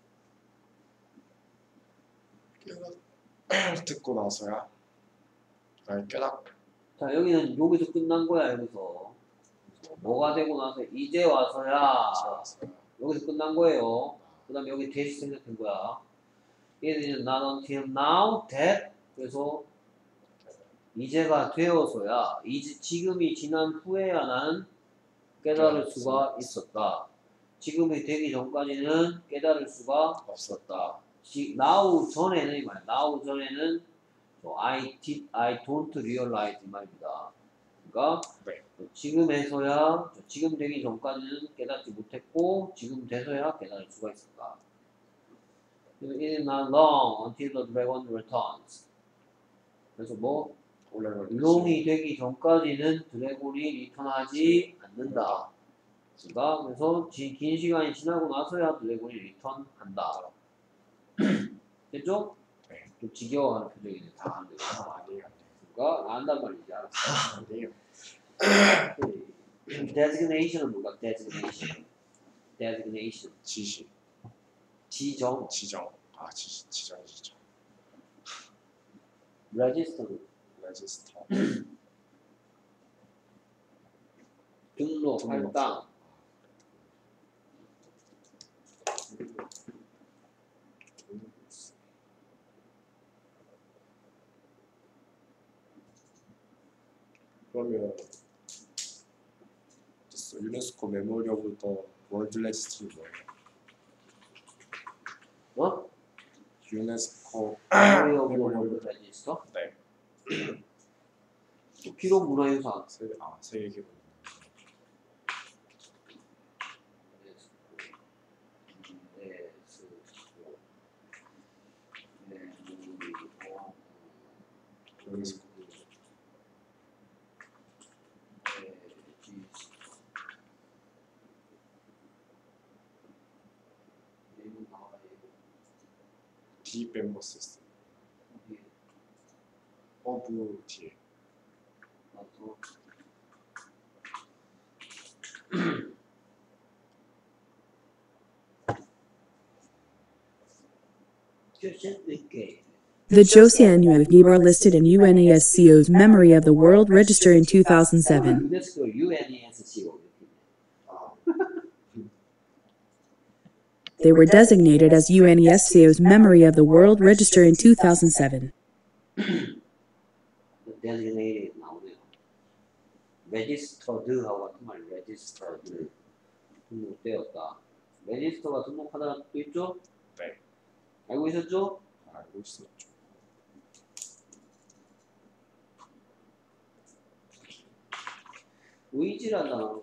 듣고 나서야 깨닫. 자 여기는 여기서 끝난 거야 여기서 뭐가 되고 나서 이제 와서야 여기서 끝난 거예요. 그 다음에 여기 대시 생략된 거야. it is not until now that 그래서 이제가 되어서야 이제 지금이 지난 후에야 나는 깨달을 수가 있었다. 지금이 되기 전까지는 깨달을 수가 없었다. now 전에는 이 말, now 전에는 I don't realize 이 말입니다. 그러니까 네. 지금에서야 지금 되기 전까지는 깨닫지 못했고 지금 돼서야 깨달을 수가 있었다. It is not long until the dragon returns. 그래서 뭐 long이 되기 전까지는 드래곤이 리턴하지 않는다. 그래서 긴 시간이 지나고 나서야 드래곤이 리턴한다. 됐죠? 네. 좀 지겨워하는 표정이네. 다 하는 거. 아니에요. 그러니까 안단 말이지. 알았어. 아니에요. designation은 뭔가? designation. 지시. 지정. 지정. 지정이죠. register는 레지스터. 등록, 할당. 그러면 됐어. 유네스코 메모리 오브 더 월드 레지스트리 뭐예요? 뭐? 유네스코 메모리 오브 월드 레지스터? 네. 기록 문화유산. 세계 기록. 유네스코. D 멤버스 어부 뒤에 The Joseon Yuevi were listed in UNESCO's Memory of the World Register in 2007. 유네스코 UNESCO. They were designated as UNESCO's Memory of the World Register in 2007. designated 나오네요. registered하고 같은 말 registered. 등록되었다. register가 등록하다는 뜻도 있죠? 네. 알고 있었죠? 알고 있었죠. 의지란 단어.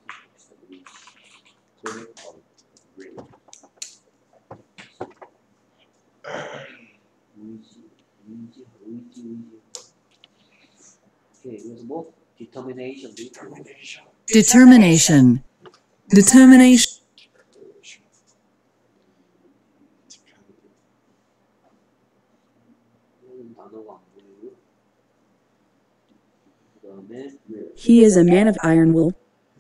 의지. 오케이, 그래서 뭐? determination. Determination. 단어가 안 보이고. 그다음에 He is a man of iron will.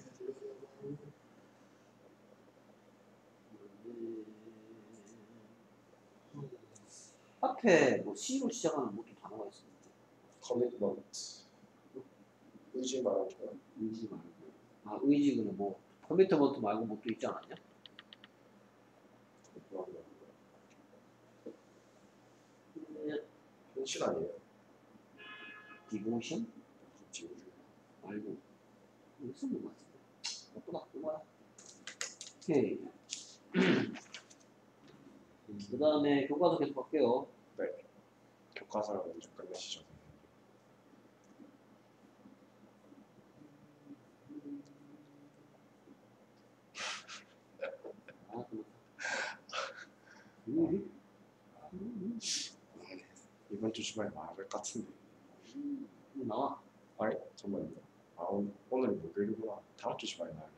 앞에 뭐 C로 시작하는 뭐또 단어가 있습니다. 커미트먼트. 의지 말하는 거야? 의지 말고. 아, 의지는 뭐 커미트먼트 말고 뭐 또 있지 않았냐? 현실 아니에요? 디보션? 지금 말고 무슨 거 같은데? 또 바꾼 거야? 오케이. 그 다음에 교과서 계속 할게요. 네. 교과서를 먼저 끝내시죠. 아, 이번 주 주말에 말할 것 같은데. 나와. 아니 잠깐만요. 오늘 목요일이구나. 다음 주 주말에 나와야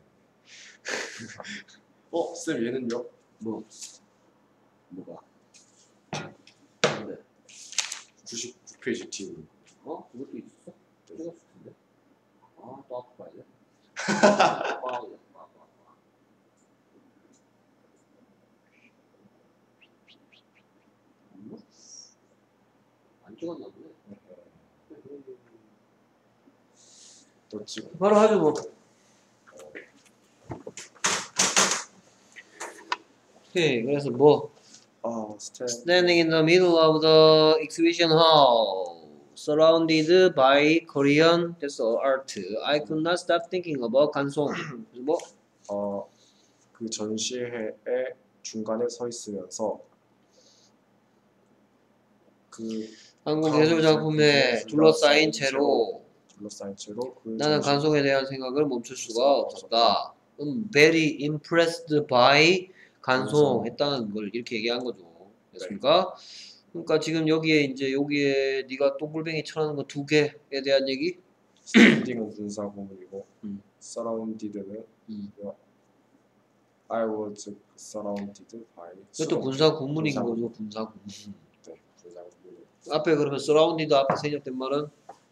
쌤 얘는요? 뭐가? 근데 99페이지 뒤에 그것도 있었어? 찍었을 텐데. 아, 또 앞으로 가야 돼? 안 찍었나 보네. 또 지금 바로 하죠 뭐. 오케이, 그래서 뭐 Standing in the middle of the exhibition hall, surrounded by Korean art, I could not stop thinking about 간송. 그래서 뭐? 그 전시회의 중간에 서 있으면서 그 한국 예술 작품에 둘러싸인 채로 그 나는 간송에 대한 생각을 멈출 수가 없었다. Very impressed by 간송했다는 걸 이렇게 얘기한 거죠. 됐습니까? 그러니까 지금 여기에 네가 똥굴뱅이 쳐놓는 거 두 개에 대한 얘기? 스탠딩은 분사 구문이고 surrounded는 I was surrounded by. 그것도 분사 구문인 거죠. 분사 구문. 네, 분사 구문. 앞에 그러면 surrounded 앞에 생략된 말은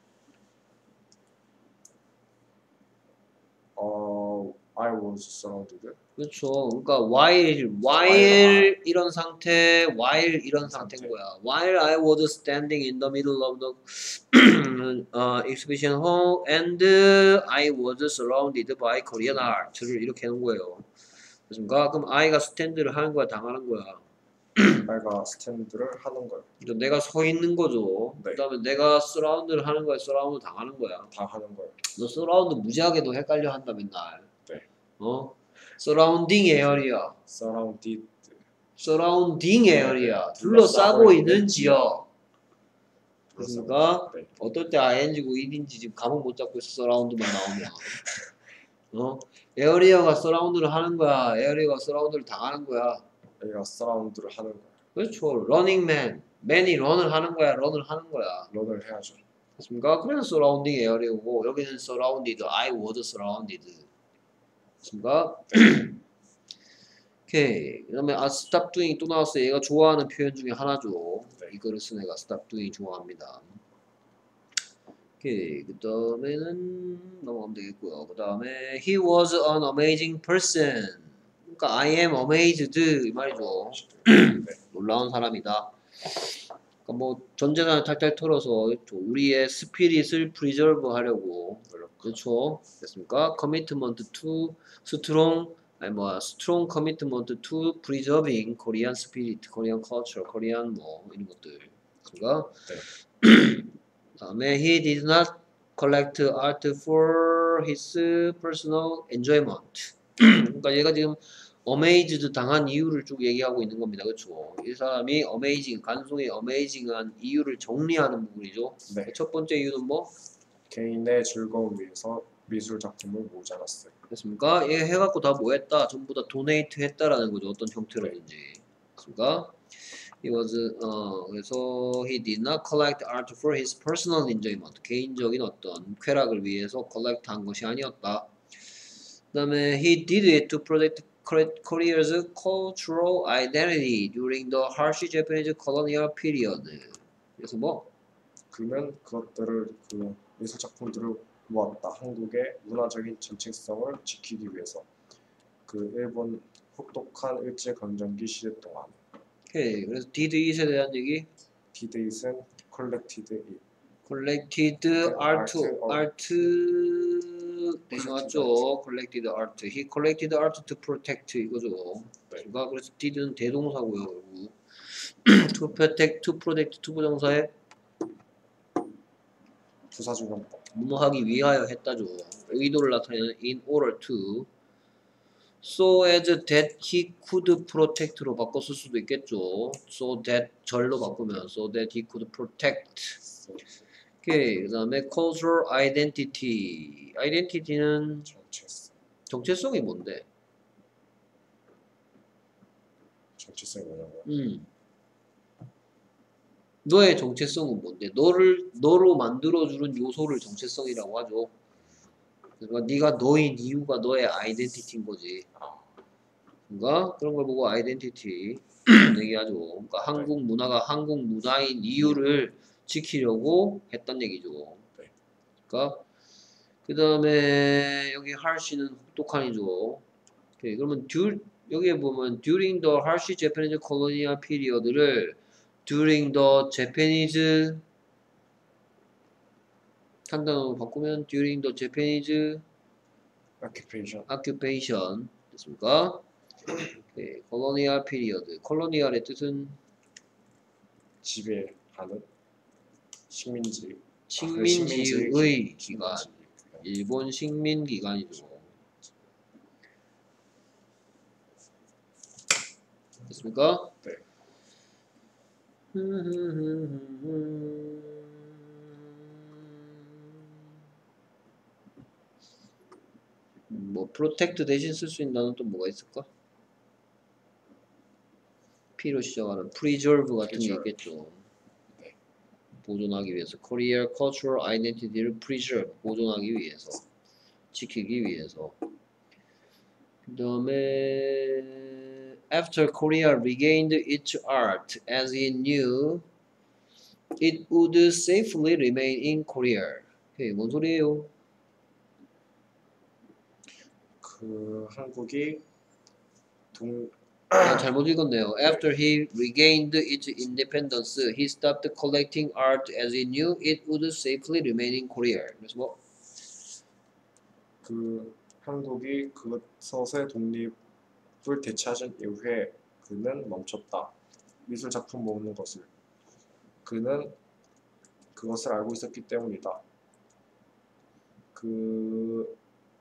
I was surrounded. 그렇죠. 그러니까 while 이런 상태, while 이런 상태인 거야. While I was standing in the middle of the exhibition hall and I was surrounded by Korean art를 이렇게 하는 거예요. 그렇습니까? 그럼 I가 스탠드를 하는 거야, 당하는 거야? I가 스탠드를 하는 거예요. 그러니까 내가 서 있는 거죠. 네. 그다음에 내가 서라운드를 하는 거야, 서라운드 당하는 거야. 다 하는 거예요. 너 서라운드 무지하게도 헷갈려 한다 맨날. 네. 서라운딩 에어리어. surrounded. 에어리어. 둘러싸고 있는 지역. 그렇습니까? 그러니까 어떨 때 ing고 id인지 지금 감은 못 잡고 있어. 서라운드만 나오면. 에어리어가 서라운드를 하는 거야. 에어리어가 서라운드를 당하는 거야. A가 surround를 하는 거예요. 그렇죠. 러닝맨. 맨이 런을 하는 거야. 런을 하는 거야. 런을 해야죠. 맞습니까? 그래서 서라운딩 에어리어고 여기는 surrounded. I was surrounded. 맞습니까? 오케이. 그 다음에 stop doing 또 나왔어요. 얘가 좋아하는 표현 중에 하나죠. 네. 이거를 쓴 애가 stop doing 좋아합니다. 오케이. 그 다음에는 넘어가면 되겠고요. 그 다음에 he was an amazing person. 그러니까 I am amazed 이 말이죠. 네. 놀라운 사람이다. 그러니까 뭐 전 재산을 탈탈 털어서 우리의 스피릿을 프리저브 하려고 그렇죠. 됐습니까? commitment to strong 아니 뭐 strong commitment to preserving Korean spirit, Korean culture, Korean 뭐 이런 것들. 그러니까 다음에 he did not collect art for his personal enjoyment. 그러니까 얘가 지금 amazed 당한 이유를 쭉 얘기하고 있는 겁니다. 그렇죠? 이 사람이 amazing, 간송의 amazing한 이유를 정리하는 부분이죠. 네. 첫 번째 이유는 뭐? 개인의 즐거움 위해서 미술 작품을 모으지 않았어요. 됐습니까? 얘 해갖고 다 뭐 했다? 전부 다 도네이트 했다라는 거죠. 어떤 형태로든지. 됐습니까? 그래서 he did not collect art for his personal enjoyment. 개인적인 어떤 쾌락을 위해서 collect 한 것이 아니었다. 그 다음에 he did it to protect Korea's cultural identity during the harsh Japanese colonial period. 그래서 뭐? 그는 그것들을 그 미술 작품들을 모았다. 한국의 문화적인 정체성을 지키기 위해서 그 일본 혹독한 일제강점기 시대 동안 오케이. 그래서 did it에 대한 얘기? did it은 collected it. collected art 대신 왔죠. collected art. he collected art to protect 이거죠. 네. 그러니까 그래서 did는 대동사고요. 결국. to protect 투부정사에 부사주경법. 뭐하기 위하여 했다죠. 의도를 나타내는 in order to so as that he could protect로 바꿔 쓸 수도 있겠죠. so that 절로 바꾸면 so that he could protect. 오케이. 그 다음에 cultural identity. identity는 정체성. 정체성이 뭔데? 정체성이 뭐냐고요? 너의 정체성은 뭔데? 너로 만들어주는 요소를 정체성이라고 하죠. 그러니까 네가 너인 이유가 너의 아이덴티티인 거지. 그러니까 그런 걸 보고 아이덴티티 얘기하죠. 그러니까 한국 문화가 한국 문화인 이유를 지키려고 했단 얘기죠. 네. 그러니까 그 다음에 여기 harsh는 혹독한이죠. 오케이. 그러면 여기에 보면 during the harsh Japanese colonial period를 during the Japanese 한 단어로 바꾸면 during the Japanese occupation 됐습니까? 오케이. colonial period. colonial의 뜻은 지배하는 식민지의 기간. 일본 식민 기간이죠. 됐습니까? 네. 뭐 protect 대신 쓸 수 있는 단어는 또 뭐가 있을까? P로 시작하는 preserve 같은 게 있겠죠. 네. 보존하기 위해서 Korea cultural identity를 preserve 보존하기 위해서 지키기 위해서. 그 다음에 after Korea regained its art as it knew it would safely remain in Korea. 오케이, 뭔 소리예요? 그 한국이 잘못 읽었네요. After he regained its independence, he stopped collecting art as he knew it would safely remain in Korea. 그래서 뭐? 그 한국이 그것의 독립을 되찾은 이후에 그는 멈췄다. 미술 작품 모으는 것을. 그는 그것을 알고 있었기 때문이다. 그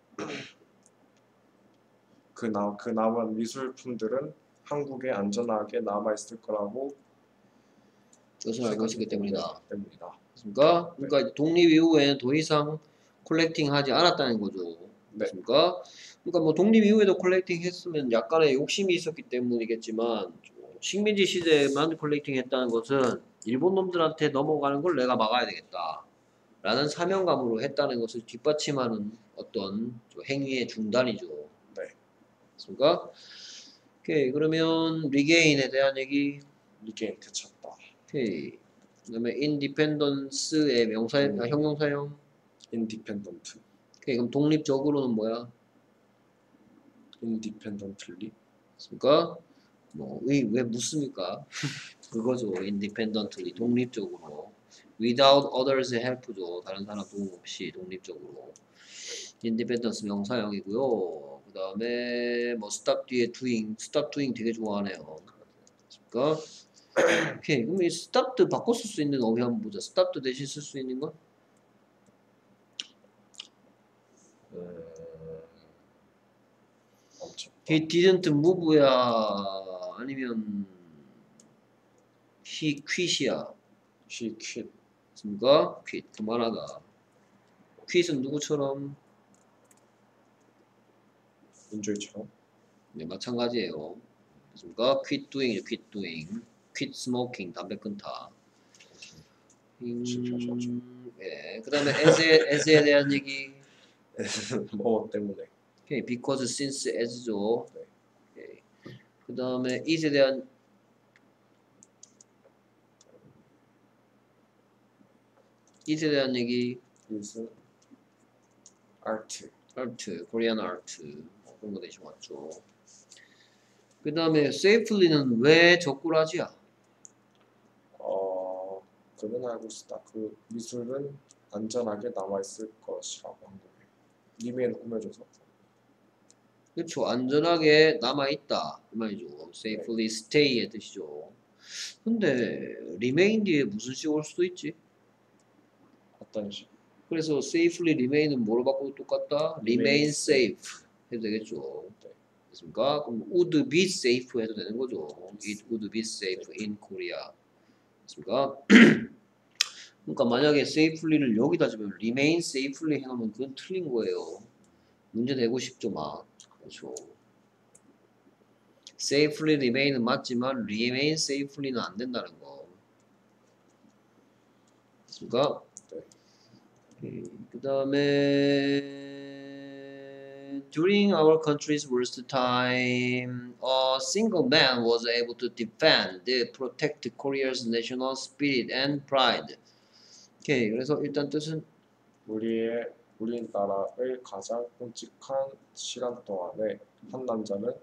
남은 미술품들은 한국에 안전하게 남아 있을 거라고 그것을 알고 있었기 때문이다. 그렇습니까? 그러니까 독립 이후에는 더 이상 콜렉팅하지 않았다는 거죠. 네. 그렇습니까? 그러니까 뭐 독립 이후에도 콜렉팅 했으면 약간의 욕심이 있었기 때문이겠지만 식민지 시대에만 콜렉팅 했다는 것은 일본 놈들한테 넘어가는 걸 내가 막아야 되겠다 라는 사명감으로 했다는 것을 뒷받침하는 어떤 행위의 중단이죠. 네. 그렇습니까? 오케이. 그러면 리게인에 대한 얘기. 리게인 되찾다. 오케이. 그 다음에 independence의 형용사형. independent. 오케이. 그럼 독립적으로는 뭐야? independently. 그렇습니까? 뭐 왜 묻습니까? 그거죠. independently 독립적으로. without others help죠. 다른 사람 도움 없이 독립적으로. independence 명사형이고요. 그 다음에 뭐 stop 뒤에 stop doing 되게 좋아하네요. 그러니까 오케이. 그럼 이 stopped 바꿔 쓸 수 있는 어휘 한번 보자. stopped 대신 쓸 수 있는 건? he didn't move야 아니면 he quit이야. He quit. 맞습니까? quit 그만하다. quit은 누구처럼? 인조이처럼. 네, 마찬가지예요. 맞습니까? quit doing이죠. quit doing. quit smoking 담배 끊다. 예. 그 다음에 as에 대한 얘기. 뭐 때문에. 오케이. because, since, as죠. 네. 오케이. 그 다음에 is에 대한 얘기. is art. art, Korean art. 그런 거 대신 왔죠. 그 다음에 safely는 왜 적구라지야? 그는 알고 있다. 그 미술은 안전하게 남아있을 것이라고 한 거예요. 리메인 꾸며줘서. 그렇죠. 안전하게 남아있다. 그 말이죠. safely stay의 뜻이죠. 근데 remain 뒤에 무슨 식 올 수도 있지? 어떤 식? 그래서 safely remain은 뭐로 바꿔도 똑같다? remain Remain safe 해도 되겠죠. 네. 됐습니까? 그럼 would be safe 해도 되는 거죠. It would be safe in Korea. 됐습니까? 그러니까 만약에 safely를 여기다 주면 remain safely 해놓으면 그건 틀린 거예요. 문제 내고 싶죠, 막. 그렇죠. safely remain은 맞지만 remain safely는 안 된다는 거. 됐습니까? 네. 그 다음에 During our country's worst time, a single man was able to defend, protect Korea's national spirit and pride. 오케이, 그래서 일단 뜻은 우리나라의 가장 끔찍한 시간 동안에 한 남자는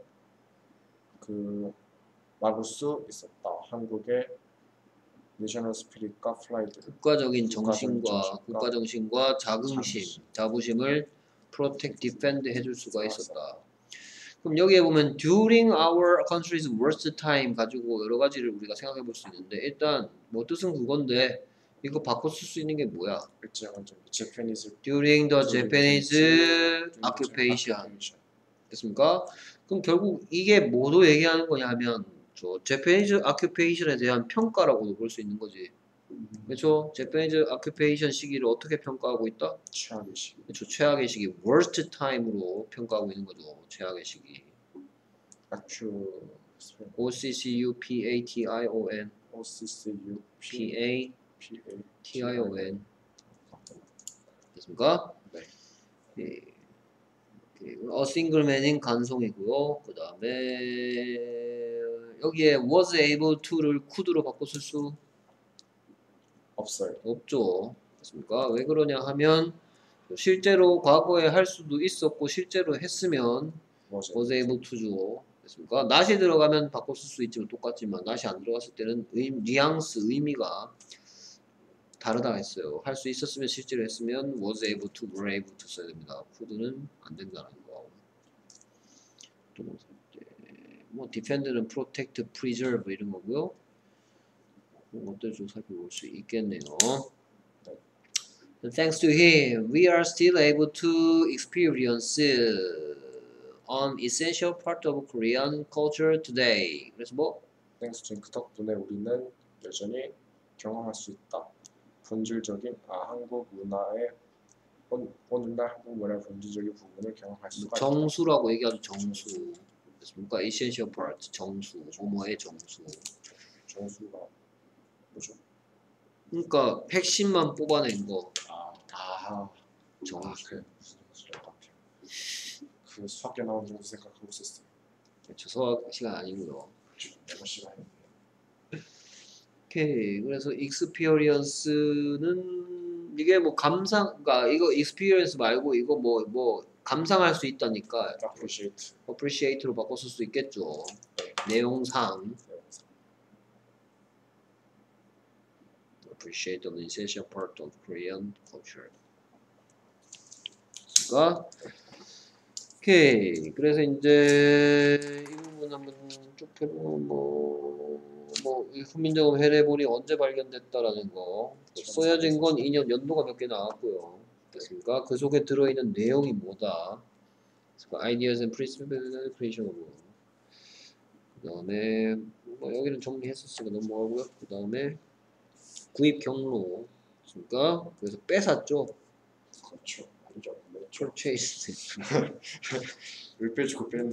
막을 수 있었다. 한국의 내셔널 스피릿과 프라이드. 국가적인 정신과 자부심을 protect, defend 해줄 수가 있었다. 그럼 여기에 보면 during our country's worst time 가지고 여러 가지를 우리가 생각해 볼 수 있는데 일단 뭐 뜻은 그건데 이거 바꿔 쓸 수 있는 게 뭐야? Japanese during the Japanese occupation 됐습니까? 그럼 결국 이게 뭐도 얘기하는 거냐면 저 Japanese occupation에 대한 평가라고도 볼 수 있는 거지. 그렇죠? Japanese occupation 시기를 어떻게 평가하고 있다? 최악의 시기. 그렇죠. 최악의 시기, worst time으로 평가하고 있는 거죠. 최악의 시기. OCCUPATION PATION 됐습니까? 네. 예. A single man인 간송이고요. 그 다음에 여기에 was able to를 could로 바꿔 쓸 수 없어요. 없죠. 됐습니까? 왜 그러냐 하면 실제로 과거에 할 수도 있었고 실제로 했으면 was able to죠. 됐습니까? not이 들어가면 바꿔 쓸 수 있지만 똑같지만 not이 안 들어갔을 때는 뉘앙스 의미가 다르다 했어요. 할 수 있었으면 실제로 했으면 was able to, were able to 써야 됩니다. could는 안 된다는 거. 또 뭐 defend는 protect, preserve 이런 거고요. 그런 것들 좀 살펴볼 수 있겠네요. Thanks to him, we are still able to experience an essential part of Korean culture today. 그래서 뭐? Thanks to him, 그 덕분에 우리는 여전히 경험할 수 있다. 본질적인 한국 문화의 오늘날 한국 문화의 본질적인 부분을 경험할 수가 있다. 정수라고 얘기하죠. 정수. 그러니까 essential part, 정수. 뭐뭐의 정수. 정수가 뭐죠? 그러니까 핵심만 뽑아낸 거. 정수. 그래. 무슨 소리 같아요. 그 수학에 나온 정도 생각하고 있었어요. 그렇죠. 수학 시간 아니고요. 내가 시간이. 오케이. 그래서 experience는 이게 뭐 그러니까 이거 experience 말고 이거 뭐 감상할 수 있다니까 appreciate. appreciate로 바꿔 쓸 수 있겠죠. 네. 내용상 appreciate the essential part of Korean culture. 그러니까 오케이. 그래서 이제 이 부분 한번 쭉 해보면 이 훈민정음 해례본이 언제 발견됐다라는 거, 써여진 건 2년 연도가 몇 개 나왔고요. 됐습니까? 그 속에 들어있는 내용이 뭐다. Ideas and principles creation of. 그 다음에 여기는 정리했었으니까 넘어가고요. 그 다음에 구입 경로. 그러니까 그래서 뺏었죠. 그렇죠. 아니죠. purchase. 왜 빼주고 뺐네.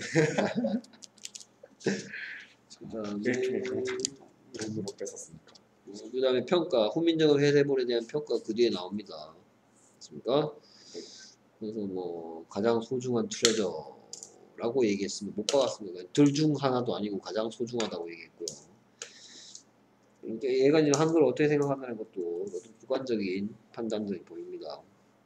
그다음에 돈으로 뺏었으니까. 그다음에 평가, 훈민정음 해례본에 대한 평가 그 뒤에 나옵니다. 맞습니까? 그래서 뭐 가장 소중한 트레저라고 얘기했으면 못 박았습니다. 둘 중 하나도 아니고 가장 소중하다고 얘기했고요. 그러니까 얘가 이제 한글을 어떻게 생각한다는 것도 어떤 주관적인 판단들이 보입니다.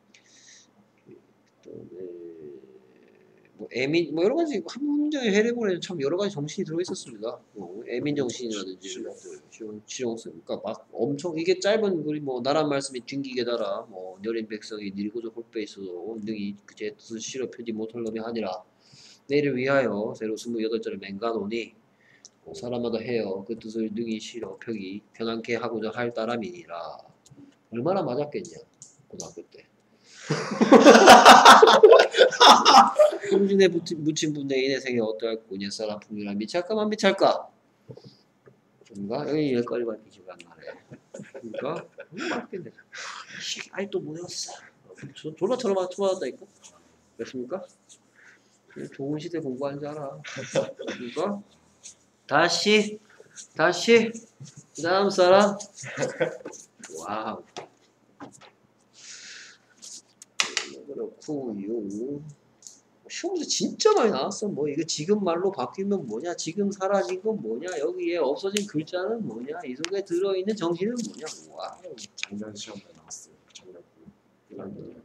그다음에 뭐 애민 뭐 여러 가지 훈민정음 해례본에는 참 여러 가지 정신이 들어 있었습니다. 애민 정신이라든지 실용성, 그러니까 막 엄청 이게 짧은 글이 뭐 나란 말씀이 튕기게 달아 뭐 여린 백성이 닐고저 홀빼 있어도 능히 그제 뜻을 실어 펴지 못할 놈이 아니라 내일을 위하여 새로 28절을 맹가노니 사람마다 해요 그 뜻을 능히 실어 펴기 편안케 하고자 할 따름이니라. 얼마나 맞았겠냐 고등학교 때. 흥진에 묻힌 분의 인의 생에 어떠할꼬 옛사람 풍류라 미찰까 만 미찰까? 그런가? 여기 여기까지만 기시가 안 나네. 그러니까 맞겠네. 아이 또 뭐였어? 졸라 쳐맞았다니까? 그렇습니까? 좋은 시대 공부하는 줄 알아. 그러니까 다시 그 다음 사람. 와우. 그렇고요. 시험에서 진짜 많이 나왔어. 뭐 이거 지금 말로 바뀌면 뭐냐, 지금 사라진 건 뭐냐, 여기에 없어진 글자는 뭐냐, 이 속에 들어있는 정신은 뭐냐. 와. 작년 시험에 나왔어요. 작년 1학년.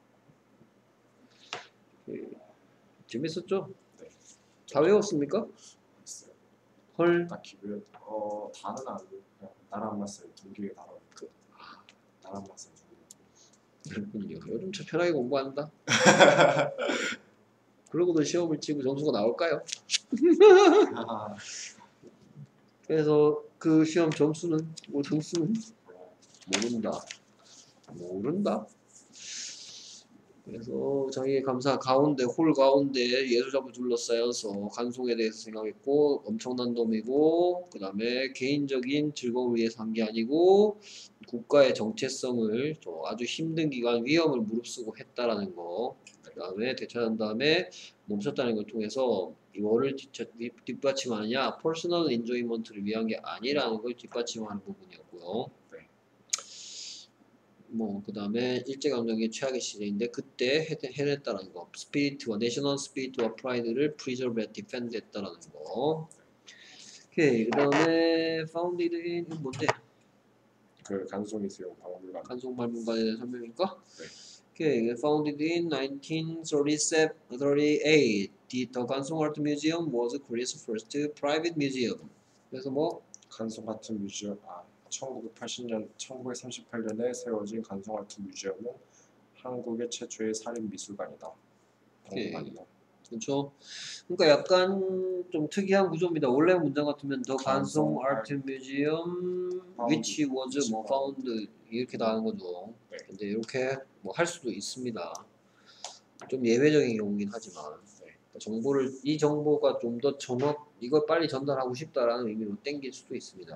재밌었죠? 네. 다 외웠습니까? 했어요. 헐. 딱히 다는 아니고 그냥 나란 맛을 동기에 달아. 나란 맛을 그렇군요. 요즘 편하게 공부한다. 그러고도 시험을 치고 점수가 나올까요? 그래서 그 시험 점수는 모른다. 그래서 자기의 감사 가운데 홀 가운데 예수잡을 둘러싸여서 간송에 대해서 생각했고 엄청난 놈이고 그 다음에 개인적인 즐거움을 위해서 한 게 아니고 국가의 정체성을 아주 힘든 기간 위험을 무릅쓰고 했다라는 거. 그 다음에 되찾은 다음에 멈췄다는 걸 통해서 이거를 뒷받침하느냐 퍼스널 인조이먼트를 위한 게 아니라는 걸 뒷받침하는 부분이었고요. 뭐 그 다음에 일제강점기 최악의 시대인데 그때 해냈다는 거, 스피리트와 내셔널 스피리트와 프라이드를 프리저브해 디펜드했다라는 거. 오케이. 그 다음에 founded in 뭔데? 그 간송이 수용 박물관. 간송 박물관에 대한 설명입니까? 네. 오케이. Founded in 1938, the Gansom Art Museum was Korea's first private museum. 그래서 뭐 간송 아트 뮤지엄 1938년에 세워진 간송 아트 뮤지엄은 한국의 최초의 살인 미술관이다. 박물관이다. 그렇죠. 그러니까 약간 좀 특이한 구조입니다. 원래 문장 같으면 더 간송 아트 뮤지엄 which was 뭐 found 이렇게 나오는 거죠. 네. 근데 이렇게 뭐 할 수도 있습니다. 좀 예외적인 경우긴 하지만 정보를 이 정보가 좀 더 이걸 빨리 전달하고 싶다라는 의미로 땡길 수도 있습니다.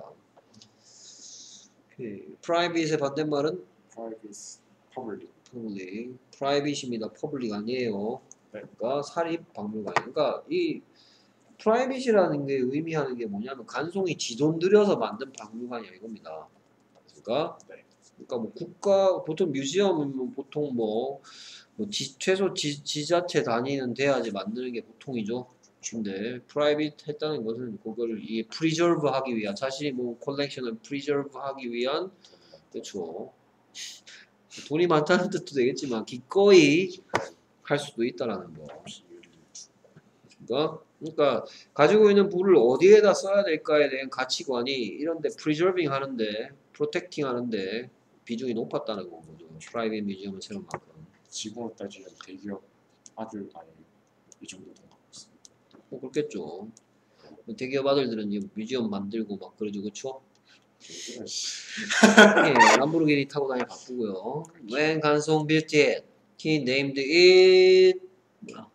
프라이빗의 반대말은 Private, public. 프라이빗입니다. 퍼블릭 아니에요. 네. 그러니까 사립 박물관. 그러니까 이 프라이빗이라는 게 의미하는 게 뭐냐면 간송이 지돈 들여서 만든 박물관이야 이겁니다. 그러니까 뭐 국가 보통 뮤지엄은 보통 최소 지자체 단위는 돼야지 만드는 게 보통이죠. 근데 프라이빗 했다는 것은 그거를 이게 프리저브 하기 위한 자신이 뭐 컬렉션을 프리저브 하기 위한 그렇죠. 돈이 많다는 뜻도 되겠지만 기꺼이 할 수도 있다라는 거. 그러니까 그러니까 가지고 있는 부를 어디에다 써야 될까에 대한 가치관이 이런데 preserving 하는데, protecting 하는데 비중이 높았다는 건 거죠. 프라이빗 뮤지엄을 세운 만큼. 지금으로 따지면 대기업 아들 아니 이 정도 돈 갖고 있어. 뭐 그렇겠죠. 대기업 아들들은 이제 뮤지엄 만들고 막 그러죠, 그쵸? 예, 람보르기니 타고 다니 바쁘고요. When 간송 built it, he named it 뭐야?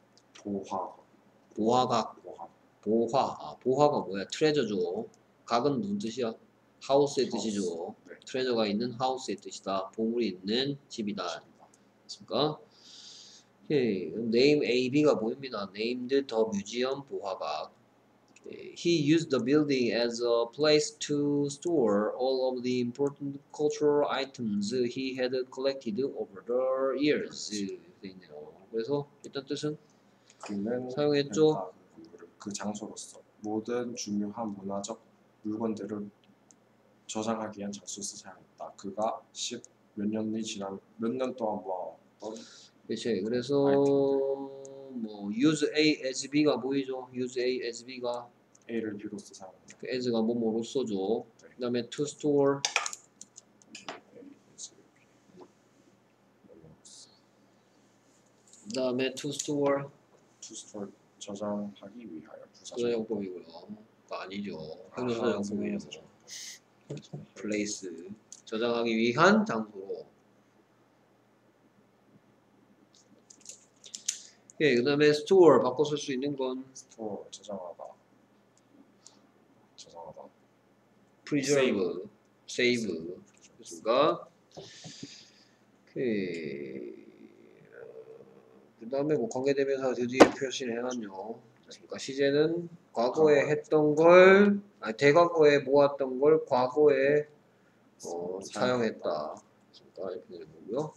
보화각. 보화가 뭐야? 트레저죠. 각은 무슨 뜻이야? 하우스의 뜻이죠. 네. 트레저가 있는 하우스의 뜻이다. 보물이 있는 집이다. 그러니까 name AB가 보입니다. named the museum 보화각. He used the building as a place to store all of the important cultural items he had collected over the years. 돼 있네요. 그래서 일단 뜻은 그는 사용했죠. 그러니까 그 장소로서 모든 중요한 문화적 물건들을 저장하기 위한 장소에서 사용했다. 그가 몇 년 동안 모아왔던 그렇지. 그래서 뭐 use A as B가 보이죠. use A as B가 A를 B로서 사용한다. 그 as가 뭐뭐로써죠. 네. 그다음에 to store 그다음에 to store to store 저장하기 위하여 부사용법이고요. 그거 아니죠. 형용사용법이죠. place 저장하기 위한 장소로. 예, 그다음에 store 바꿔 쓸 수 있는 건 store 저장하다 preserve, save. 그러니까 그다음에 뭐 관계대명사 뒤에 표시를 해놨죠. 그러니까 시제는 과거에 했던 걸 대과거에 모았던 걸 과거에 사용했다. 그러니까 이렇게 되는 거고요.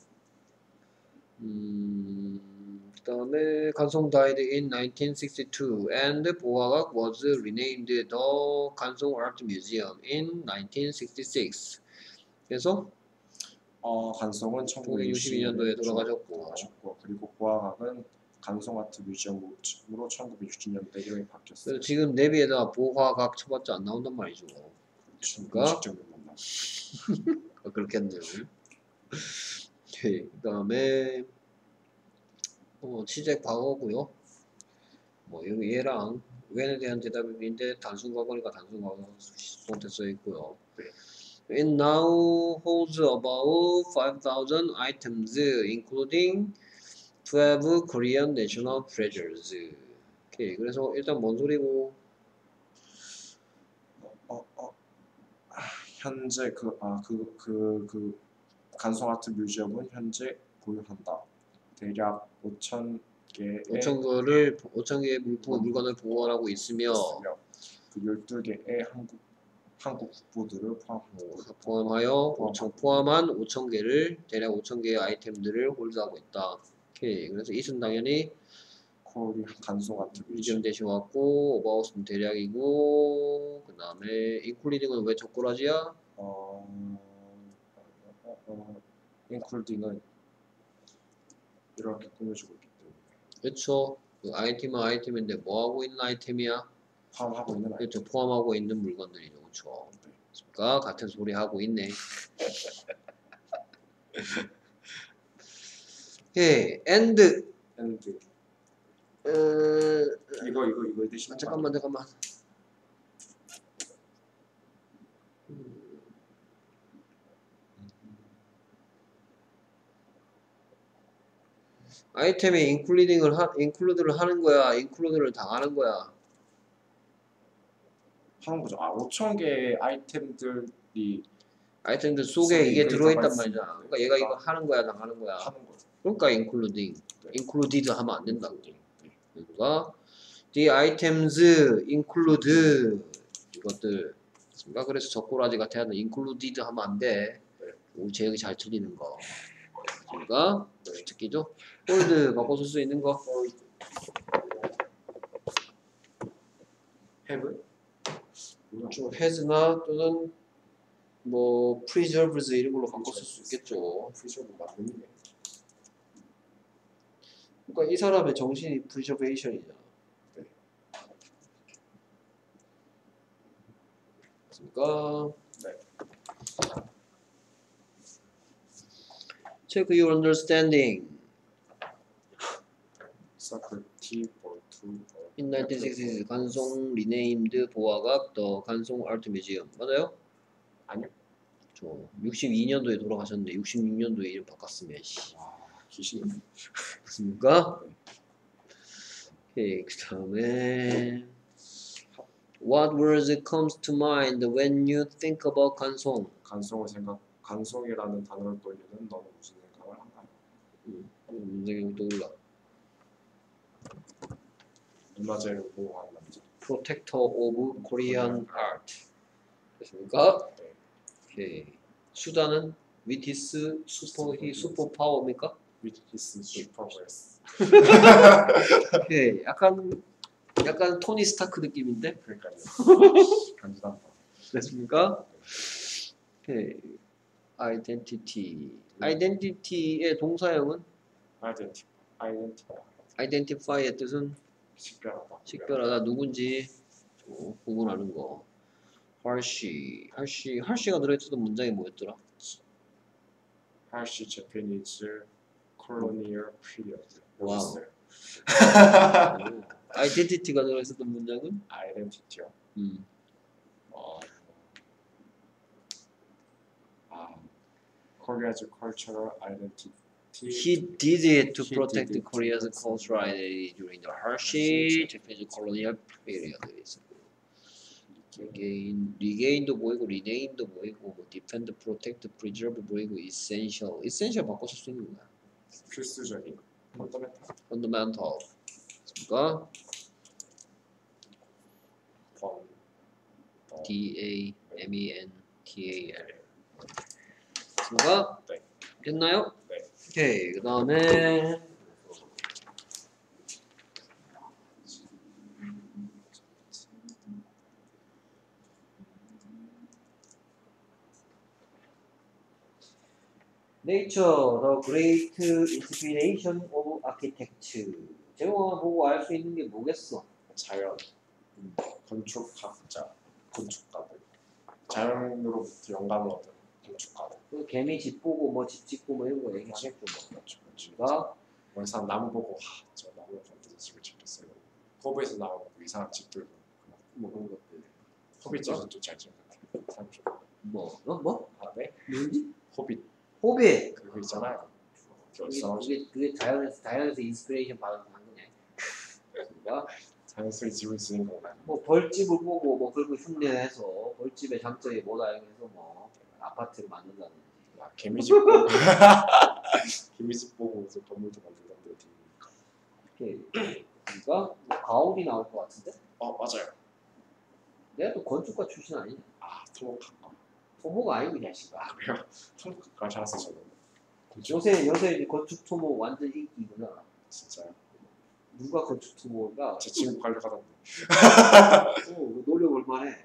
그다음에 간송 died in 1962 and 보화각 was renamed the 간송 Art Museum in 1966. 그래서 간송은 1962년도에 돌아가셨고 그리고 보화각은 간송 아트 뮤지엄으로 1960년대 이름이 바뀌었어요. 그래서 지금 내비에다 보화각 쳐봤자 안 나온단 말이죠. 그러니까 그렇겠네요. 그다음에 시제 과거고요. 뭐 여기 얘랑 when에 대한 대답인데 단순 과거니까 단순 과거 수동태 써 있고요. It now holds about 5,000 items, including 12 Korean national treasures. 오케이, 그래서 일단 뭔 소리고? 현재 그 간송 아트 뮤지엄은 현재 보유한다. 대략 5,000개의 물건을 보관하고 있으며 그 12개의 한국 국보들을 포함하여 포함한 5,000개를 대략 5,000개의 아이템들을 홀드하고 있다. 오케이. 그래서 이은 당연히 코리 간송 아트 뮤지엄 대신 왔고 어바웃은 대략이고 그 다음에 인클리딩은 왜 적고라지야? 인클리딩은 이렇게 꾸며주고 있기 때문에 그렇죠. 그 아이템은 아이템인데 뭐 하고 있는 아이템이야? 포함하고 있는 그렇죠. 포함하고 있는 물건들이죠. 그렇죠. 그러니까 같은 소리 하고 있네. 예, and 이거 드시면 잠깐만. 아이템에 인클루드를 하는 거야, 인클루드를 당하는 거야. 하는 거죠. 5,000개의 아이템들 속에 이게 들어있단 말이잖아. 그러니까 얘가 이거 하는 거야, 당하는 거야. 하는 거죠. 그러니까 included 하면 안 된다고. 그러니까 the items include 이것들. 그래서 적고라지 같아 하는 included 하면 안 돼. 우리 제역이 잘 틀리는 거. 그러니까 특기죠. hold 바꿔 쓸 수 있는 거. have 좀 has나 또는 뭐 preserves 이런 걸로 바꿔 쓸 수 있겠죠. preserve 맞는데. 그러니까 이 사람의 정신이 preservation이잖아. 네. 됐습니까? 네. Check your understanding. Socrates for two. In 1960s, 간송 renamed 보아각 the 간송 Art Museum. 맞아요? 아니요. 저 62년도에 돌아가셨는데 66년도에 이름 바꿨으면 와, 귀신이. 됐습니까? 오케이, 그 다음에 What words comes to mind when you think about 간송? 간송이라는 단어를 떠올리는 너는 무슨 생각을 한가요? 문제가 떠올라. 문화재를 보호하는 남자. Protector of Korean Art. 됐습니까? 네. 오케이. 수단은 위티스 슈퍼파워입니까? 위티스 슈퍼베스. 오케이. 약간 토니 스타크 느낌인데? 그러니까요. 간지난다. 됐습니까? 오케이. 아이덴티티의 동사형은 identify의 뜻은 식별하다 누군지 구분하는 거. 할시가 들어있었던 문장이 뭐였더라? 할시 제페니즈 콜로니얼 피리어드. 와우. 아이덴티티가 들어있었던 문장은? 아이덴티티요. Korea's cultural identity. He did it to He protect did it to Korea's protect cultural identity during the harsh Japanese colonial period. Regain도 보이고, rename도 보이고, 뭐 defend, protect, preserve 보이고, essential 바꿔 쓸 수 있는 거야. 필수적인 fundamental. 그러니까 DAMENTAL. 그러니까 네. 됐나요? 네. 오케이. 그 다음에 Nature, the great inspiration of architecture. 제목만 보고 알 수 있는 게 뭐겠어? 자연, 건축가들, 자연으로부터 영감을 얻은 건축가들. 그 개미 집 보고 뭐 집 짓고 뭐 이런 거 얘기하겠죠. 그렇죠. 그러니까 어느 사람 나무 보고 저 나무를 건드려서 집을 짓겠어요. 호빗에서 나오고 이상한 집들 뭐 그런 것들. 호빗 집은 좀잘 지은 것 같아요. 뭐? 아, 네? 뭔지? 호빗 호빗. 그거 있잖아요. 그게 자연에서 인스피레이션 받아서 한 거냐? 그러니까 자연스레 집을 지은 건가요? 뭐 벌집을 보고 뭐 그리고 흉내내서 벌집의 장점이 뭐다 해서 뭐 아파트를 만든다든지. 아, 개미집 보고 개미집 보고 이제 건물도 만든다는데 이렇게 그러니까 뭐 가오리 나올 것 같은데? 맞아요. 내가 또 건축가 출신 아니냐? 토목학과. 토모가 아니고 이 자식아. 그래요? 토목학과 잘했어 저는. 요새 이제 건축 토모 완전 인기구나. 진짜요? 누가 건축 토모가? 제 친구 관리하던데. 노려볼 만해.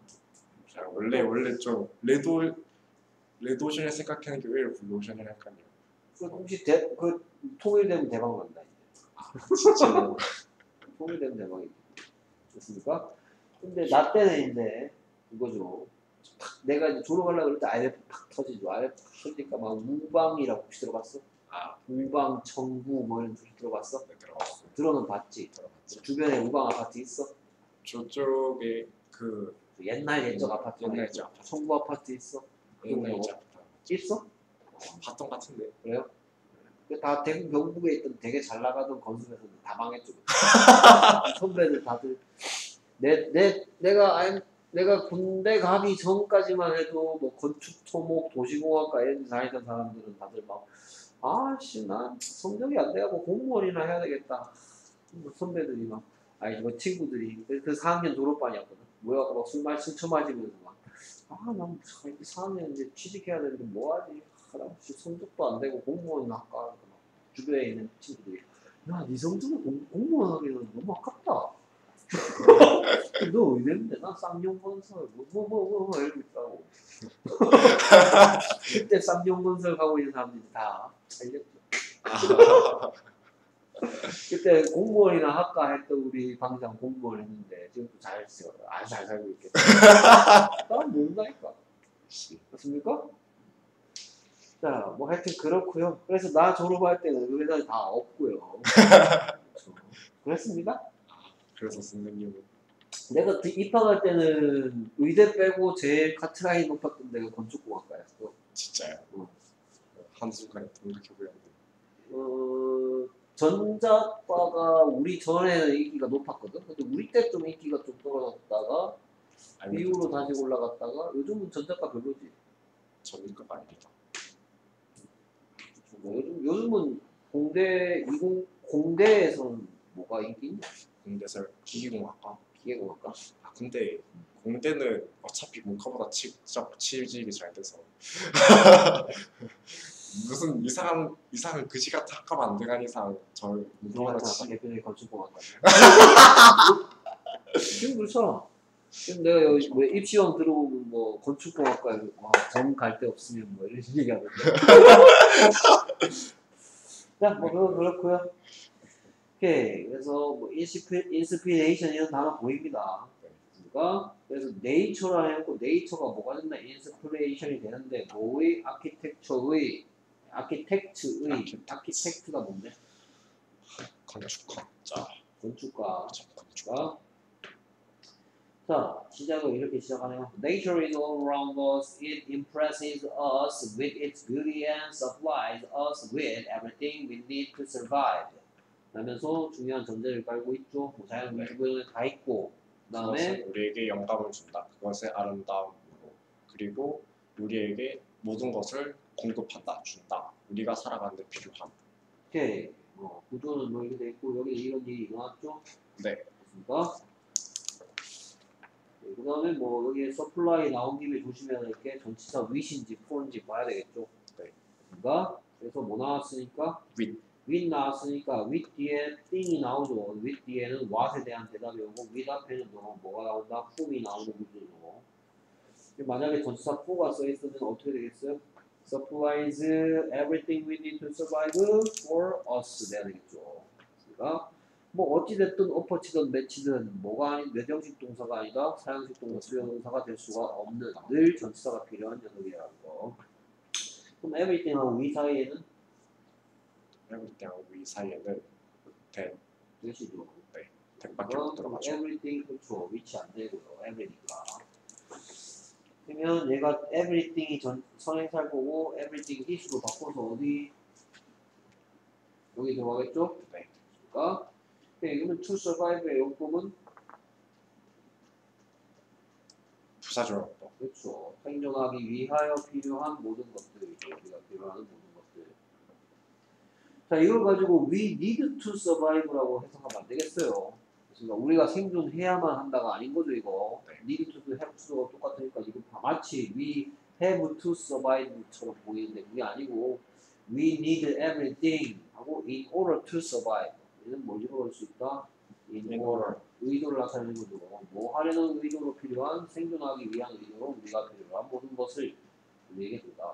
원래 좀 레드오션을 생각하는 게 왜 블루오션을 할까요? 그 혹시 통일되면 대박 난다 이제. 진짜. 통일되면 대박이지. 됐습니까? 근데 나 때는 이제 이거죠. 내가 이제 졸업하려고 그럴 때 IMF 팍 터지죠. IMF 팍 터지니까 막 우방이라고 혹시 들어봤어? 우방, 청구 뭐 이런 소리 들어봤어? 네, 들어봤어요. 들어는 봤지. 들어봤죠. 주변에 우방 아파트 있어? 저쪽에 그 옛날 옛적 아파트. 옛날 옛적 아파트. 청구 아파트 있어? 옛날 이제 있어? 봤던 것 같은데. 그래요? 다 대구 경북에 있던 되게 잘 나가던 건설회사들 다 망했죠. 선배들 다들 내가 군대 가기 전까지만 해도 뭐 건축, 토목, 도시공학과 이런 데 다니던 사람들은 다들 막 아씨 난 성적이 안 돼가고 공무원이나 해야 되겠다. 선배들이 막 뭐 친구들이 그 4학년 졸업반이었거든. 모여갖고 막 술 처마시면서 막 난 4학년 이제 취직해야 되는데 뭐하지? 나 성적도 안 되고 공무원 할까? 주변에 있는 친구들이 야, 네 성적은 공무원 하기는 너무 아깝다. 너 의대인데 나 쌍용건설 뭐 이러고 있다고. 그때 쌍용건설 가고 있는 사람들이 다 잘렸죠. 그때 공무원이나 학과 했던 우리 방장 공무원 했는데 지금도 잘 쓰요. 아주 잘 살고 있겠다. 난 모른다니까. 맞습니까? 자, 뭐 하여튼 그렇고요. 그래서 나 졸업할 때는 그 회사에 다 없고요. 그렇죠. 그랬습니다. 그래서 선생님은 내가 입학할 때는 의대 빼고 제일 카트라인 높았던 데가 건축공학과였어. 진짜요. 어. 한순간에 동그랗게 보였는데. 전자과가 우리 전에는 인기가 높았거든. 근데 우리 때 좀 인기가 좀 떨어졌다가 이후로 다시 올라갔다가 요즘은 전자과 별로지. 전문가가 아닙니다. 뭐 요즘은 공대에서는 뭐가 인기 있냐? 공대설 기계공학과. 기계공학과? 아 근데 공대는 어차피 문과보다 직접 취직이 잘 돼서 무슨 이상한 그지 같은 학과 만들간 이상 저 문과보다 취직. 대표적인 건축공학과. 지금 그렇잖아. 지금 내가 여기 뭐 입시원 들어보면 뭐 건축공학과에 점 갈 데 없으면 뭐 이런 얘기하는데. 자, 뭐 그건 그렇고요. 오케이. 그래서 뭐 인스피레이션 이런 단어 보입니다. 그러니까 그래서 네이처라 해놓고 네이처가 뭐가 된다? 인스피레이션이 되는데 뭐의 아키텍트가 뭔데? 건축학자. 건축가. 건축가. 자, 시작을 이렇게 시작하네요. Nature is all around us. It impresses us with its beauty and supplies us with everything we need to survive. 라면서 중요한 전제를 깔고 있죠. 뭐 자연 주변에 다 있고, 그다음에 그것은 우리에게 영감을 준다. 그것의 아름다움으로. 그리고 우리에게 모든 것을 공급한다, 준다. 우리가 살아가는 데 필요함. 오케이. 구조는 뭐 이렇게 돼 있고 여기 이런 일이 일어났죠. 네. 맞습니까? 그 다음에 뭐 여기 서플라이 나온 김에 조심해야 될 게 전치사 with인지 for인지 봐야 되겠죠. 네. 그러니까 그래서 뭐 나왔으니까 with 나왔으니까 with 뒤에 thing이 나오죠. with 뒤에는 what에 대한 대답이 오고 with 앞에는 뭐가 나온다? whom이 나오는 구조죠. 만약에 전치사 for가 써있으면 어떻게 되겠어요? supplies everything we need to survive for us 돼야 되겠죠. 그러니까 뭐 어찌됐든 엎어치든 매치든 뭐가 아닌 뇌정식 동사가 아니다 사형식 동사 수용동사가 될 수가 없는 늘 전치사가 필요한 녀석이라는 거. 그럼 everything하고 we 사이에는 everything하고 we 사이에는 되시죠. 네. 밖에 못 들어가죠. everything 그렇죠. 위치 안 되고요. every니까. 그러면 얘가 everything이 선행살 거고 everything is로 바꿔서 어디 여기 들어가겠죠? 네. 그러니까 이거는 to survive의 용법은 부사조용법. 그렇죠. 생존하기 위하여 필요한 모든 것들이죠. 우리가 필요한 모든 것들. 자, 이걸 가지고 we need to survive라고 해석하면 안 되겠어요. 그러니까 우리가 생존해야만 한다가 아닌 거죠, 이거. 네. need to도 have to가 똑같으니까 이거 마치 we have to survive처럼 보이는데 그게 아니고 we need everything 하고 in order to survive. 얘는 뭘 집어넣을 수 있다? in order. 의도를 나타내는 거죠. 뭐 하려는 의도로 필요한 생존하기 위한 의도로 우리가 필요한 모든 것을 우리에게 준다.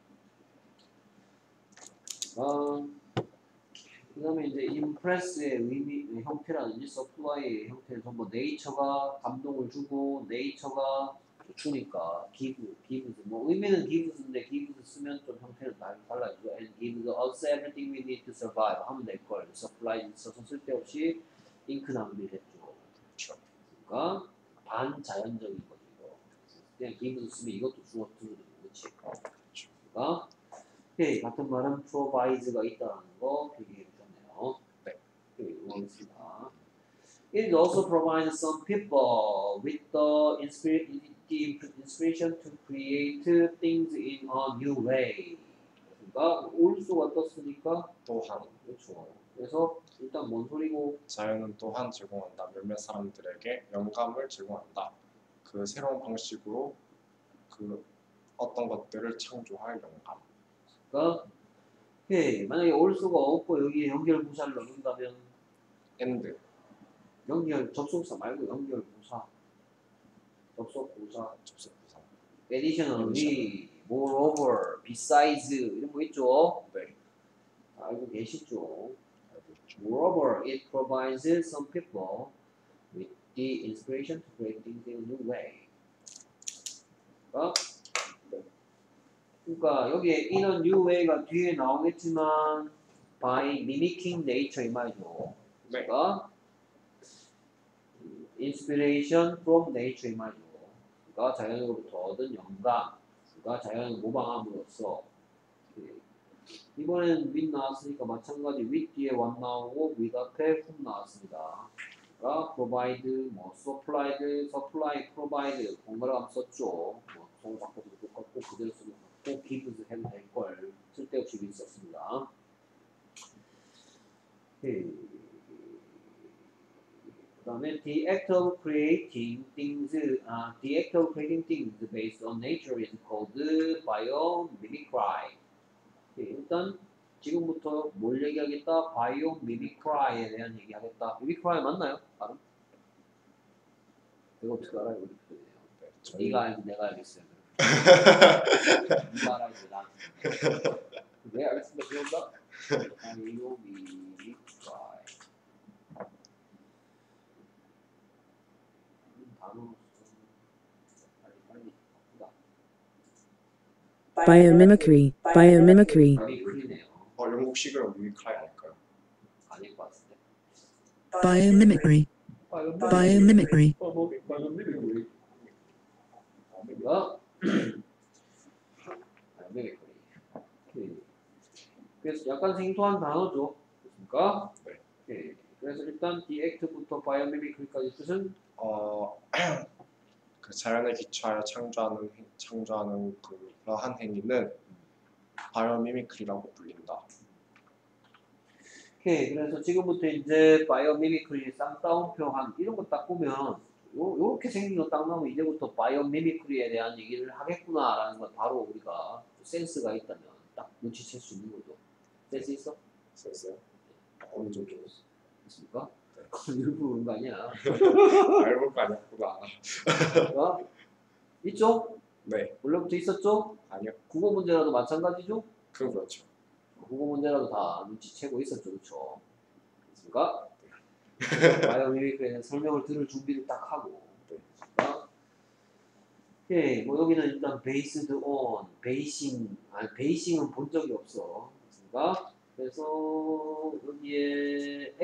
그 다음에 이제 impress의 의미, 형태라든지 supply의 형태는 전부 nature가 감동을 주고 nature가 주니까 gives 뭐 의미는 gives인데 gives 쓰면 좀 형태는 달라지죠. and gives us everything we need to survive 하면 될 걸. supply 있어서 쓸데없이 잉크 낭비했죠. 그렇죠. 그러니까 반자연적인 거죠. 이거. 그냥 gives 쓰면 이것도 주어 들으면 그렇지. 그렇죠. 그러니까 오케이, 같은 말은 provides가 있다는 거 필기해 주셨네요. 네. 이거겠습니다. It also provides some people with the inspiration to create things in a new way. 그러니까 올수가 떴으니까 또한 그렇죠. 그래서 일단 뭔 소리고? 자연은 또한 제공한다. 몇몇 사람들에게 영감을 제공한다. 그 새로운 방식으로 그 어떤 것들을 창조할 영감. 그러니까 오케이, 만약에 올수가 없고 여기에 연결부사를 넣는다면 and 접속사 말고 연결부사 접속부사 접속부사. additionally, moreover, besides 이런 거 있죠? 네. 알고 계시죠? 알고 Moreover, it provides some people with the inspiration to create things in a new way. 그러니까 여기에 in a new way가 뒤에 나오겠지만 by mimicking nature 이 말이죠. 네. 그러니까 inspiration from nature 이 말이죠. 그러니까 자연으로부터 얻은 영감, 그러니까 자연을 모방함으로써 이번에는 with 나왔으니까 마찬가지 with 뒤에 what 나오고 with 앞에 whom 나왔습니다. 그러니까 provide, 뭐 supplied, supply, provide 번갈아 썼죠. 뭐 성우 바꿔도 똑같고 그대로 쓰고 꼭 gives 해도 될 걸 쓸데없이 with 썼습니다. 그다음에 the act of creating things, the act of creating things based on nature is called biomimicry. 일단 지금부터 뭘 얘기하겠다? biomimicry에 대한 얘기하겠다. mimicry 맞나요? 발음? 내가 어떻게 알아요? 우리 표현이에요. 네가 알지 내가 알겠어요. 네가 알아야지 나. 네 알겠습니다. 배운다. biomimicry. 단어 빨리. Biomimicry. Biomimicry. mimicry네요. 영국식으로 미미크라이 아닐까요? 아닐 것 같은데. Biomimicry. Biomimicry. 그래서 약간 생소한 단어죠. 그렇습니까? 네. 네. 그래서 일단 the act부터 biomimicry까지 뜻은 그 자연에 기초하여 창조하는 그러한 행위는 바이오미미크리라고 불린다. 오케이. 그래서 지금부터 이제 바이오미미크리 쌍따옴표 한 이런 거 딱 보면 요렇게 생긴 거 딱 나오면 이제부터 바이오미미크리에 대한 얘기를 하겠구나라는 걸 바로 우리가 센스가 있다면 딱 눈치챌 수 있는 거죠. 센스 있어? 됐어요? 어느 정도 있습니까? 일부러 그런 거 아니야. 알고 거 아니었구나. 있죠? 네. 원래부터 있었죠? 아니요. 국어 문제라도 마찬가지죠? 그렇죠. 국어 문제라도 다 눈치채고 있었죠, 그렇죠? 그렇습니까? 바이오미미크리에 설명을 들을 준비를 딱 하고. 그렇습니까? 오케이, 뭐 여기는 일단 based on, 베이싱은 본 적이 없어. 그렇습니까? 그래서 여기에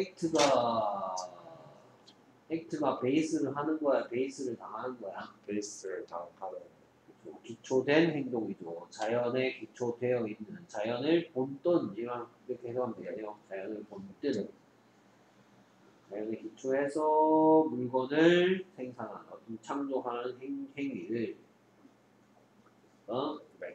액트가 베이스를 하는 거야, 베이스를 당하는 거야. 베이스를 당하는 기초된 행동이죠. 자연에 기초되어 있는 자연을 본뜬 이렇게 해석하면 되겠네요. 자연을 본뜬 자연에 기초해서 물건을 생산하는 어떤 창조하는 행위를 네.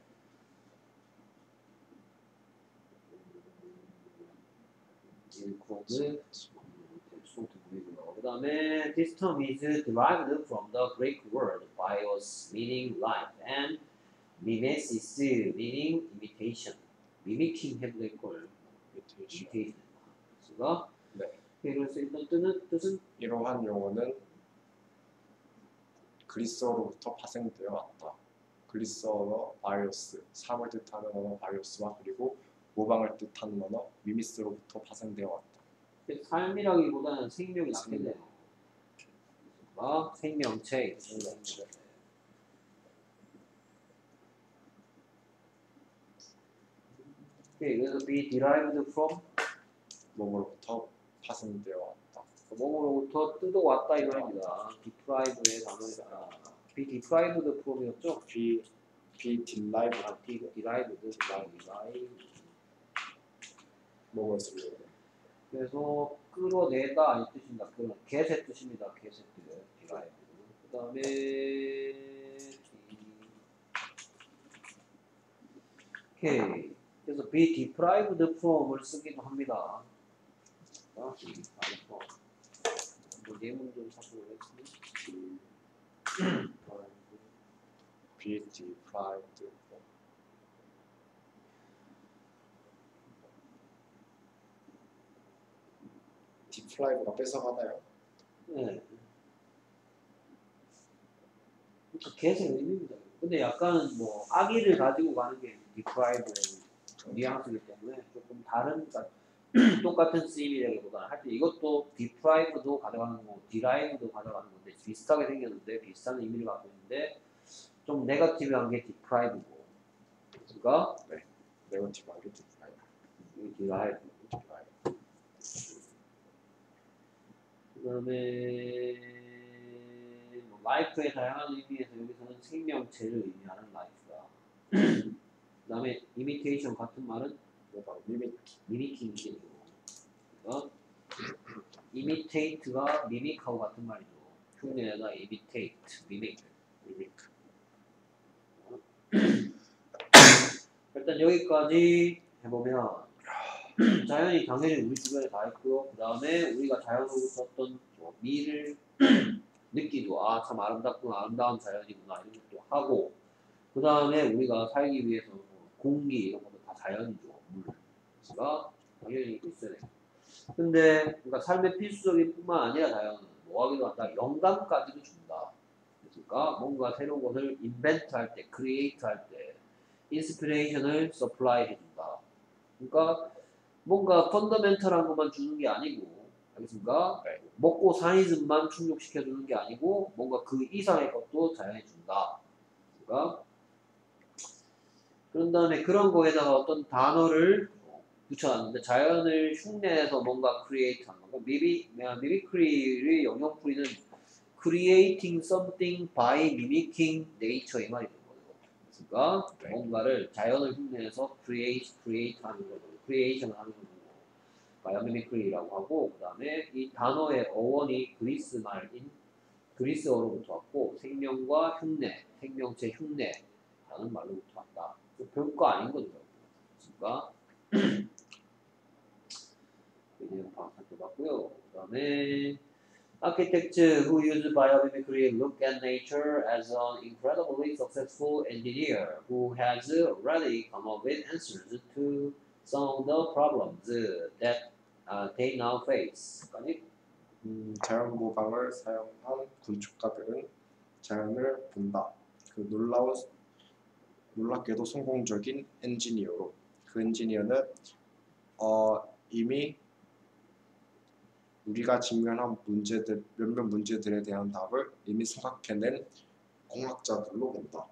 그 다음에 this term is derived from the Greek word bios meaning life and mimesis meaning imitation. mimicking 해도 될 걸. imitation. 그래서 네. 그래서 일단 뜻은 이러한 용어는 그리스어로부터 파생되어 왔다. 그리스어어 바이오스, 삶을 뜻하는 언어 바이오스와 그리고 모방을 뜻하는 언어 미미스로부터 파생되어 왔다. 삶이라기보다는 생명이 낫겠네요. 생명체. 오케이, 그래서 be derived from 뭐뭐로부터 파생되어 왔다. 뭐뭐로부터 뜯어왔다 이 말입니다. deprived의 단어가 be deprived from이었죠? be derived derived 뭐뭐였습니다. 그래서 끌어내다 이 뜻입니다. 그런 get의 뜻입니다. get의 뜻. derived. 그 다음에 오케이. 그래서 be deprived from을 쓰기도 합니다. 예문 좀 살펴보겠습니다. be deprived from deprive가 뺏어가나요? 네. 그러니까 계속 의미입니다. 근데 약간 뭐 악의를 가지고 가는 게 deprive의 뉘앙스이기 때문에 조금 다른, 그러니까 똑같은 쓰임이라기보다는 할 때 이것도 deprive도 가져가는 거고 derive도 가져가는 건데 비슷하게 생겼는데 비슷한 의미를 갖고 있는데 좀 네거티브한 게 deprive고 그러니까 네거티브한 게 디프라이브. 이게 derive 그 다음에 뭐 life의 다양한 의미에서 여기서는 생명체를 의미하는 life다 그 다음에 imitation 같은 말은 뭐가 미믹. mimicking 그러니까 imitate가 mimic하고 같은 말이죠. 흉내내다 imitate, mimic. 일단 여기까지 해보면 자연이 당연히 우리 주변에 다 있고요. 그 다음에 우리가 자연으로부터 어떤 미를 느끼고 아 참 아름답구나 아름다운 자연이구나 이런 것도 하고 그 다음에 우리가 살기 위해서 공기 이런 것도 다 자연이죠. 물가 당연히 있어야 돼요. 근데 그러니까 삶의 필수적인 뿐만 아니라 자연은 뭐 하기도 한다. 영감까지도 준다. 그러니까 뭔가 새로운 것을 인벤트 할 때, 크리에이트 할 때 인스피레이션을 서플라이 해준다. 그러니까 뭔가 펀더멘털한 것만 주는 게 아니고 알겠습니까? 네. 먹고 사니즘만 충족시켜주는 게 아니고 뭔가 그 이상의 것도 자연이 준다. 그러니까 그런 다음에 그런 거에다가 어떤 단어를 붙여놨는데 자연을 흉내내서 뭔가 크리에이트하는 거. 미미크리의 영역풀이는 creating something by mimicking nature 이 말이 되는 거죠. 그러니까 네. 뭔가를 자연을 흉내내서 create하는 거죠. creation을 하는 거고. 바이오미미크리라고 하고 그 다음에 이 단어의 어원이 그리스 말인 그리스어로부터 왔고 생명과 흉내, 생명체 흉내라는 말로부터 왔다. 별거 아닌 거죠. 그러니까 그냥 살펴봤고요. 그 다음에 Architects who use biomimicry look at nature as an incredibly successful engineer who has already come up with answers to some of the problems that they now face. 까지? 자연 모방을 사용한 건축가들은 자연을 본다. 그 놀랍게도 성공적인 엔지니어로 그 엔지니어는 이미 우리가 직면한 몇몇 문제들에 대한 답을 이미 생각해낸 공학자들로 본다.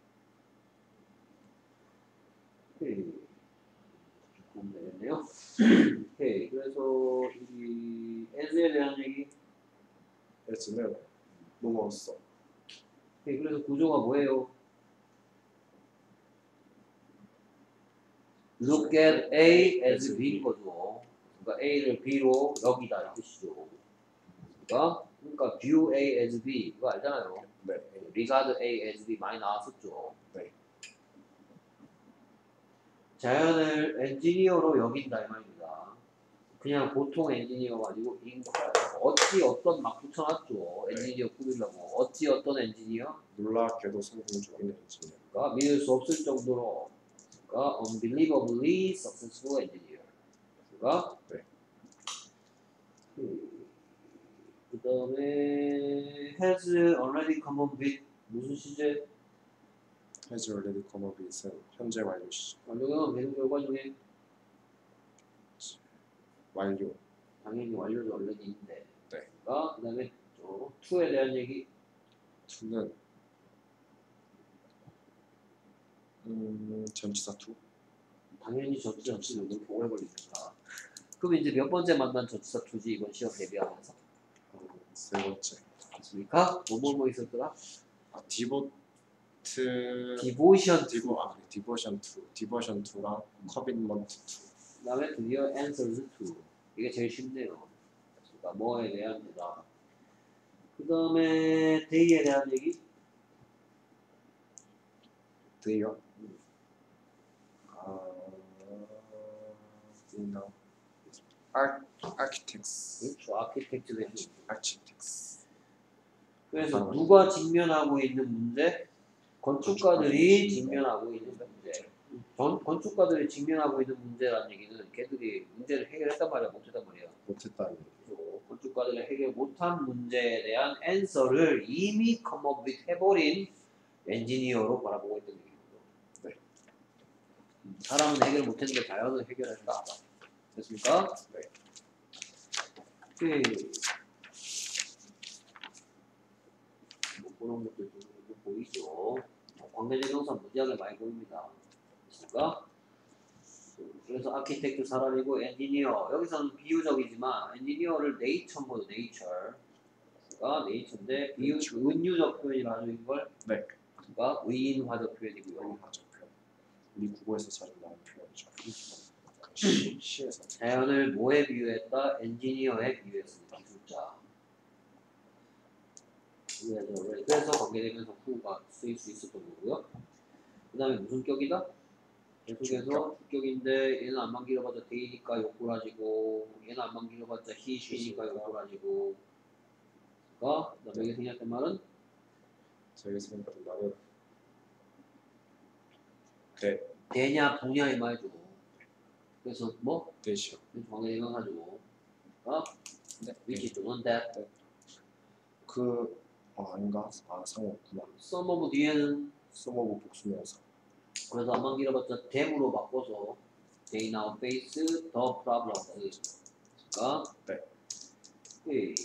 오케이. 보면 되겠네요. 오케이. 그래서 이 as에 대한 얘기. 에스는 넘어왔어. 오케이. 그래서 구조가 뭐예요? Look at A as B인 거죠. 그러니까 A를 B로 여기다 이 뜻이죠. 그러니까 view A as B 이거 알잖아요. 네. regard A as B 많이 나왔었죠. 네. 자연을 엔지니어로 여긴다 이 말입니다. 그냥 보통 엔지니어가 아니고 어찌 어떤 막 붙여놨죠. 엔지니어 꾸미려고 어찌 어떤 엔지니어? 놀랍게도 성공적인 엔지니어. 그러니까 믿을 수 없을 정도로 그러니까 unbelievably successful engineer. 그러니까 네. 그 다음에 has already come up with 무슨 시제? has already come up with 현재 완료 시제. 완료가 계속 결과 중에 완료. 당연히 완료도 already 있는데. 네. 그 다음에 to에 대한 얘기. to는 전치사 to. 당연히 전치사는 너무 오래 걸리니까. 그럼 이제 몇 번째 만난 전치사 to지 이번 시험 대비하면서? 세 번째. 맞습니까? 뭐뭐 있었더라? 디보션 devotion. 디보션 to랑 커밋먼트 to. 그 다음에 드디어 answers to. 이게 제일 쉽네요. 그러니까 뭐에 대한 대답. 그 다음에 day에 대한 얘기. 데이요. architects. 그렇죠. 아키텍처를 해주는 거. architects. 그래서 누가 직면하고 있는 문제? 건축가들이 직면하고 있는 문제. 건축가들이 직면하고 있는 문제라는 얘기는 걔들이 문제를 해결했단 말이야, 못했단 말이야. 못했다는 건축가들이 해결 못한 문제에 대한 앤서를 이미 come up with 해버린 엔지니어로 바라보고 있던 얘기죠. 네. 사람은 해결 못했는데 자연은 해결했다. 됐습니까? 네. 오케이. 뭐 그런 것도 좀 보이죠. 관계적 형사 무지하게 많이 보입니다. 됐습니까? 그래서 아키텍트 사람이고 엔지니어 여기서는 비유적이지만 엔지니어를 네이처 모드 네이처가 네이처인데 비유 은유적 표현이라서 이걸 네. 그러니까 의인화적 표현이고요. 의인화적 표현. 우리 국어에서 자주 나오는 표현이죠. 시에서. 자연을 뭐에 비유했다? 엔지니어에 비유했습니다. 기술자. 그래서 관계되면서 후가 쓰일 수 있었던 거고요. 그 다음에 무슨 격이다? 계속해서 주격인데 얘는 안만 길어봤자 데이니까 욕구라지고 얘는 안만 길어봤자 히니까 욕구라지고 그러니까 그 다음에 여기 생략된 말은 저에게 생각했던 말은 대 대냐 부냐 이 말이죠. 그래서 뭐? 대시요. 관계대명사죠. 그러니까 네. which is do는 that 아닌가? 상호구나. some of 뒤에는 써머브 복수명사. 그래서 안만 길어봤자 them으로 바꿔서 they now face the problems. 그러니까 네. 오케이.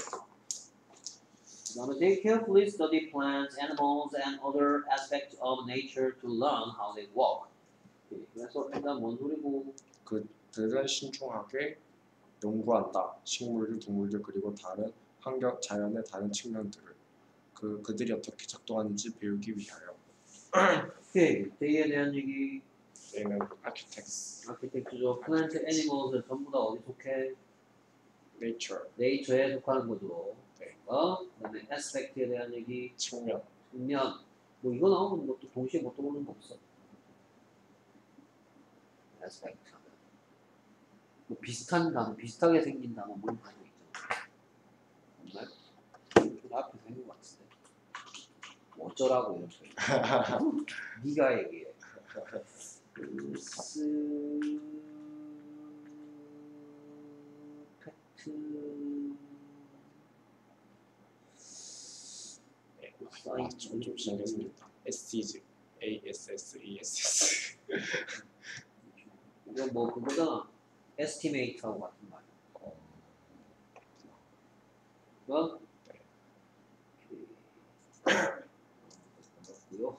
그 다음에 they carefully study plants, animals, and other aspects of nature to learn how they work. 오케이. 그래서 일단 뭔 소리고 그들은 신중하게 연구한다. 식물들, 동물들 그리고 다른 환경, 자연의 다른 측면들을 그들이 어떻게 작동하는지 배우기 위하여. 오케이. they에 대한 얘기 얘는 아키텍스, 아키텍처죠. 플랜트, 애니멀스 전부 다 어디 속해? 네이처, 네이처에 속하는 거죠. 네. 그다음에 aspect에 대한 얘기 측면, 측면 뭐 이거 나오면 뭐 또 동시에 못 떠오르는 거 없어. aspect 하면 뭐 비슷한 단어, 비슷하게 생긴 단어 뭐 이런 단어 있잖아. 정말 앞에 생긴 것 같은데. 뭐 어쩌라고 이렇게. 네가 얘기해. 좀 신기해 생겼다. SES, ASSESS. 이거 뭐 그거잖아. estimate하고 같은 말. 뭐? 고요.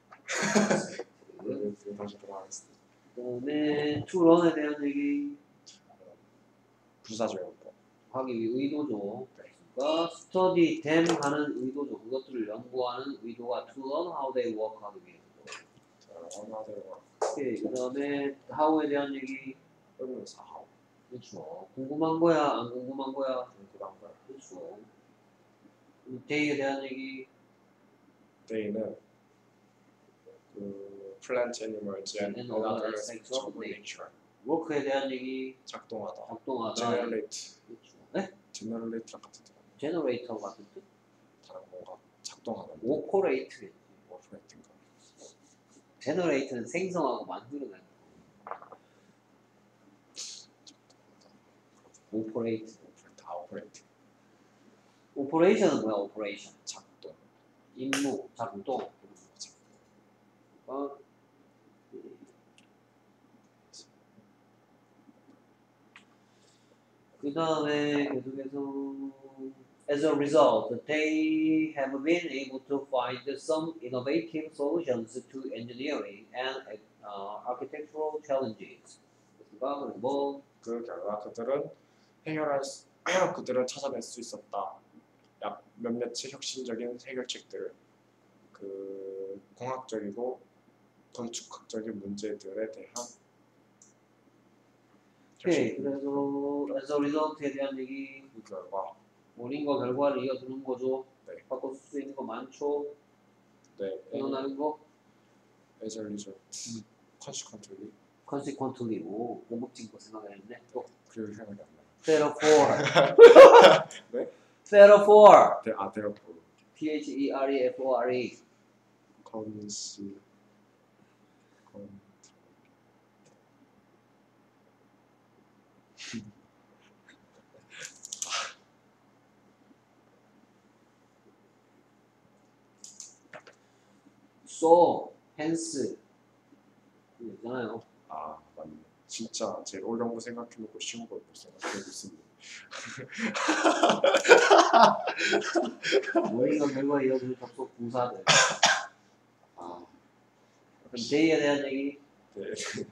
다시 돌아가겠습니다. 그다음에 to run에 대한 얘기 부사적 용법. 하기 위해 의도죠. 그러니까 study them 하는 의도죠. 그것들을 연구하는 의도가 to learn how they work 하기 위해서죠. 자, 하나대로 오케이. 그다음에 how에 대한 얘기 의문사 하우. 그렇죠. 궁금한 거야, 안 궁금한 거야? 궁금한 거야. 그렇죠. day에 대한 얘기 데이는 plant animals and And other other aspects aspects of of nature. work에 대한 얘기 작동하다. 작동하다. generate. 그렇죠. 네? generate랑 같은 뜻. generator 같은 뜻? 다른 뭔가 작동하는. operate겠지. operating가. generate는 생성하고 만들어내는 거. operate. operate. operation은 뭐야? operation. 작동. 임무, 작동. 그 다음에 계속해서 as a result, they have been able to find some innovative solutions to engineering and architectural challenges. 그러니까 뭐 그 결과 그들은 그들은 찾아낼 수 있었다. 약 몇몇의 혁신적인 해결책들을 공학적이고 건축학적인 문제들에 대한 오케이. 그래서 as a result에 대한 얘기 그 결과 원인과 결과를 이어주는 거죠. 네. 바꿔 쓸 수 있는 거 많죠. 네, 표현하는 거 as a result, consequently consequently 오 고급진 거 생각했는데 또 그리고 생각이 안 나요. therefore 네? therefore therefore T-H-E-R-E-F-O-R-E so hence 있잖아요. 맞네. 진짜 제일 어려운 거 생각해놓고 쉬운 걸 못 생각하고 있습니다. 모의가 결과 이어질 접속 부사들. 아, 그럼 J에 대한 얘기. 네.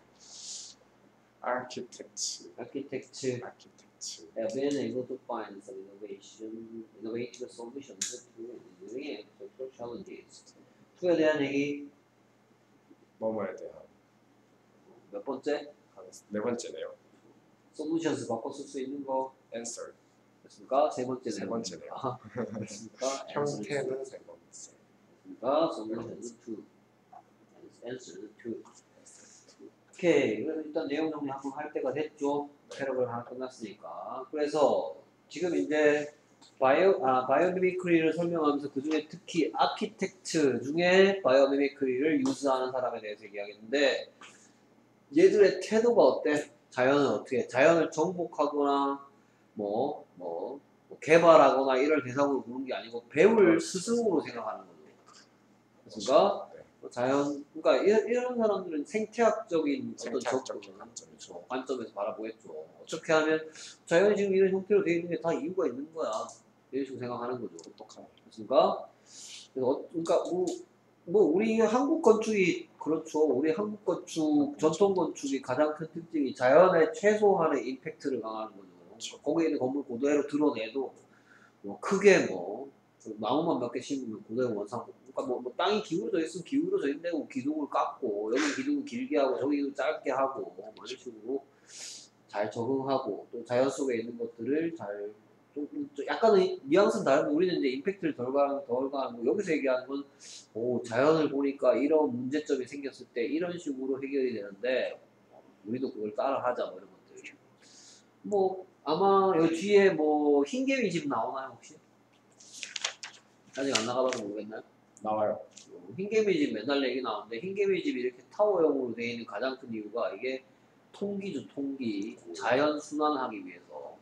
아키텍트. 아키텍트. Evan able to find some innovative solutions to engineering and social challenges. To에 대한 얘기. 뭐뭐에 대한 몇 번째? 네 번째네요. solutions 바꿔 쓸 수 있는 거. answer. 됐습니까? 세 번째네요. 세 번째네요. 됐습니까? 형태는 세 번째. 됐습니까? solutions to. answer to. 오케이. 그래서 일단 내용 정리 한번 할 때가 됐죠. 패러그램 하나 끝났으니까. 그래서 지금 이제 바이오미미크리를 설명하면서 그 중에 특히 아키텍트 중에 바이오미미크리를 유즈하는 사람에 대해서 얘기하겠는데 얘들의 태도가 어때? 자연은 어떻게? 자연을 정복하거나 뭐 개발하거나 이럴 대상으로 보는 게 아니고 배울 스승으로 생각하는 거죠. 그러니까 자연, 그러니까 이런 사람들은 생태학적인 어떤 생태학적인 관점이죠. 관점에서 바라보겠죠. 어떻게 하면 자연이 지금 이런 형태로 되어 있는 게 다 이유가 있는 거야. 이런 식으로 생각하는 거죠. 똑똑하네. 그러니까 우리 한국 건축이 그렇죠. 우리 한국 건축 전통 건축이 가장 큰 특징이 자연의 최소한의 임팩트를 강화하는 거죠. 그렇죠. 거기에 있는 건물 그대로 드러내도 크게 나무만 몇 개 심으면 그대로 원상. 그러니까 땅이 기울어져 있으면 기울어져 있는데 기둥을 깎고 여기 기둥을 길게 하고 저기 기둥 짧게 하고 이런 식으로 잘 적응하고 또 자연 속에 있는 것들을 잘 좀 약간은 뉘앙스는 다른데 우리는 이제 임팩트를 덜 가하는 거 여기서 얘기하는 건 자연을 보니까 이런 문제점이 생겼을 때 이런 식으로 해결이 되는데 우리도 그걸 따라하자 이런 것들. 아마 여 뒤에 흰개미 집 나오나요 혹시? 아직 안 나가봐서 모르겠나요? 나와요. 흰개미 집 맨날 얘기 나오는데 흰개미 집이 이렇게 타워형으로 되어 있는 가장 큰 이유가 이게 통기죠. 통기. 자연 순환하기 위해서.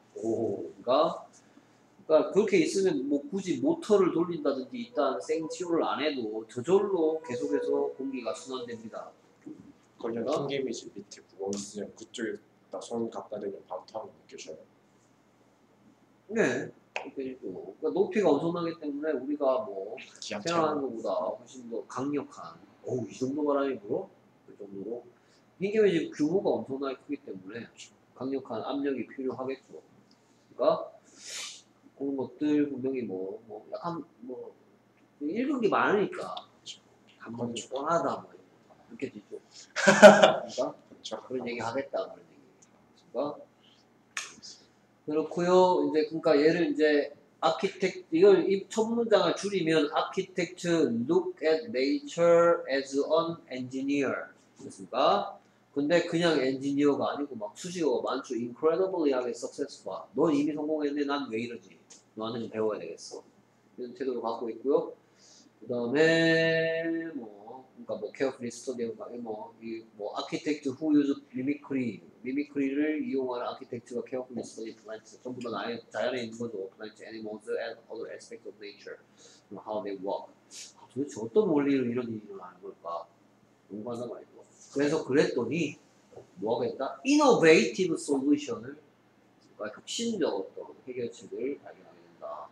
그러니까 그렇게 있으면 굳이 모터를 돌린다든지 일단 생치유를 안 해도 저절로 계속해서 공기가 순환됩니다. 거기는 흰개미집 밑에 구멍 있으면 그쪽에다 손 갖다 대면 방토하는 거 느껴져요. 네. 그러니까 높이가 엄청나기 때문에 우리가 생각하는 것보다 훨씬 더 강력한 이 정도 바람이고 그 정도로 흰개미 집 규모가 엄청나게 크기 때문에 강력한 압력이 필요하겠죠. 그러니까 그런 것들 분명히 약간 읽은 게 많으니까 한번 뻔하다 느껴지죠. 그러니까 그런 얘기 하겠다 그런 얘기. 그러니까 그렇고요. 이제 그러니까 얘를 이제 이걸 이 첫 문장을 줄이면 architect look at nature as an engineer. 됐습니까? 근데 그냥 엔지니어가 아니고 수식어가 많죠. incredibly 하게 successful. 넌 이미 성공했는데 난 왜 이러지? 너한테 좀 배워야 되겠어. 이런 태도를 갖고 있고요. 그 다음에 그러니까 carefully study architect who use mimicry를 이용하는 아키텍트가 carefully study plants. 전부 다 자연에 있는 거죠. plants, animals, and other aspects of nature. how they work. 도대체 어떤 원리로 이런 일이 일어나는 걸까? 궁금하단 말이죠. 그래서 그랬더니 뭐하겠다? innovative solution을 그러니까 혁신적 어떤 해결책을 발견하게 된다.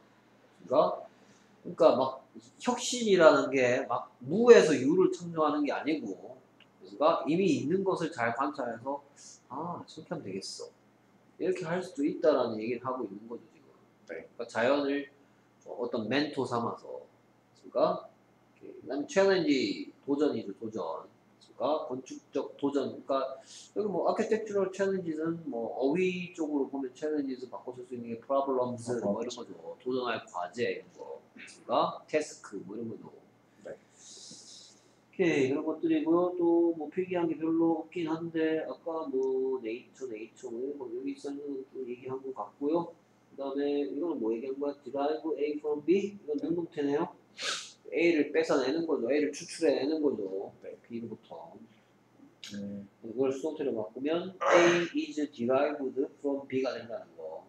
그러니까 혁신이라는 게 무에서 유를 창조하는 게 아니고 그러니까 이미 있는 것을 잘 관찰해서 저렇게 하면 되겠어. 이렇게 할 수도 있다라는 얘기를 하고 있는 거죠 지금. 그러니까 자연을 어떤 멘토 삼아서 그러니까 그다음에 챌린지 도전이죠 도전. 그러니까 건축적 도전. 그러니까 여기 아키텍처럴 챌린지는 어휘 쪽으로 보면 챌린지에서 바꿔 쓸 수 있는 게 problems 이런 거죠. 도전할 과제 이런 거. 그러니까 태스크 이런 거죠. 네. 오케이 그런 것들이고요. 또 필기한 게 별로 없긴 한데 아까 네이처 여기 있었는 또 얘기한 것 같고요. 그다음에 이거는 얘기한 거야? derive A from B 이건 능동태네요. A를 뺏어내는 거죠. A를 추출해내는 거죠. B로부터. 이걸 수동태로 바꾸면 A is derived from B가 된다는 거.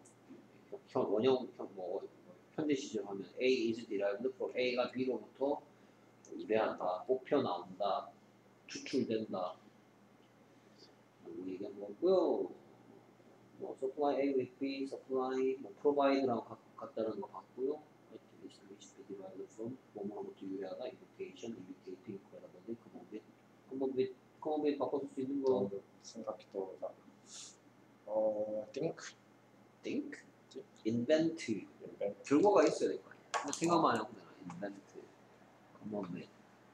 현재 시제하면 A is derived from A가 B로부터 유래한다, 뽑혀 나온다, 추출된다. 어디 얘기한 거고요. 뭐 supply A with B, supply 뭐 provide랑 같다는 거 봤고요. Which be derived from 뭐뭐부터 유래하다, invitation, invitating, incredible, common with 바꿔 쓸 수 있는 거. 생각이 떠오르다. think, invent, invent, 결과가 있어야 될 거 아니야. 생각만 하면 되나. invent, common with,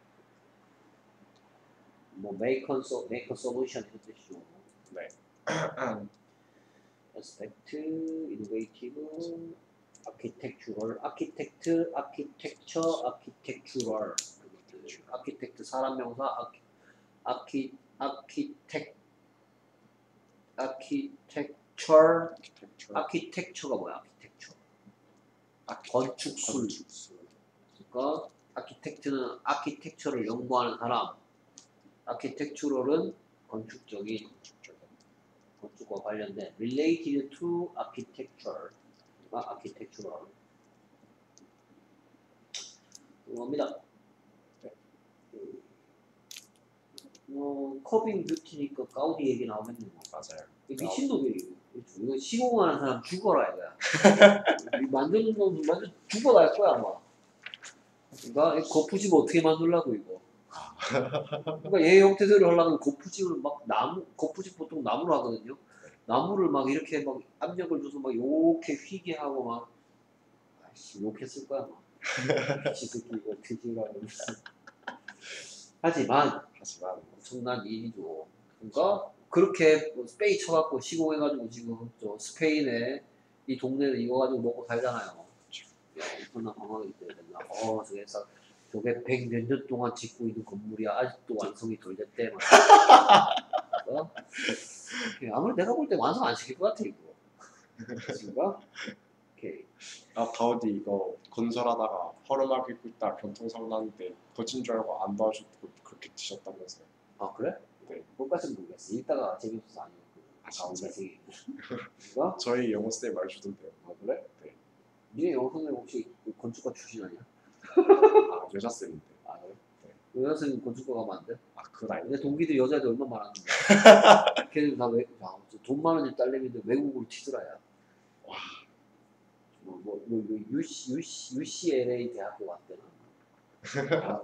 뭐 make a solution 이런 뜻이죠. 네. aspect, innovative, architectural, architect, architecture, architectural. architect 사람 명사, architecture, architecture가 뭐야? 건축술. 그러니까 architect는 architecture를 연구하는 사람, architectural은 건축적인 건축과 관련된 related to architecture, architectural 겁니다. 커빙 뷰티니까 가우디 얘기 나오면 뭐. 맞아요. 미친놈이에요. 이거 시공하는 사람 죽어라 이거야. 만드는 놈 완전 죽어날 거야 아마. 그러니까 거푸집 어떻게 만들라고 이거. 그러니까 얘 형태대로 하려면 거푸집을 막 거푸집 보통 나무로 하거든요. 나무를 막 이렇게 막 압력을 줘서 막 요렇게 휘게 하고 막 아이씨 욕했을 거야 막. 미친 새끼 이거 드지라고. 하지만 엄청난 일이죠. 그러니까 그렇게 스페인 쳐갖고 시공해가지고 지금 저 스페인에 이 동네를 이거 가지고 먹고 살잖아요. 야, 엄청난 관광이 있어야 된다. 저게 100몇 년 동안 짓고 있는 건물이야. 아직도 완성이 덜 됐대. 아무리 내가 볼 때 완성 안 시킬 것 같아 이거. 그렇습니까? 오케이. 가우디 이거 건설하다가 허름하게 입고 있다 교통사고 났는데 거친 줄 알고 안 도와주고 그렇게 드셨다면서요. 아 그래? 네. 그것까지는 모르겠어. 읽다가 재미없어서 아니고. 진짜? 그러니까? 저희 영어 쌤 말 주던데요. 아 그래? 네. 니네 영어 선생님 혹시 건축가 출신 아니야? 여자 쌤인데. 아 그래? 네. 여자 선생님 건축가 가면 안 돼? 그건 아닌데. 내 동기들 여자애들 얼마나 많았는데. 걔들 다 돈 많은 집 딸내미들 외국으로 튀더라야. 와. UCLA 대학교 갔대나.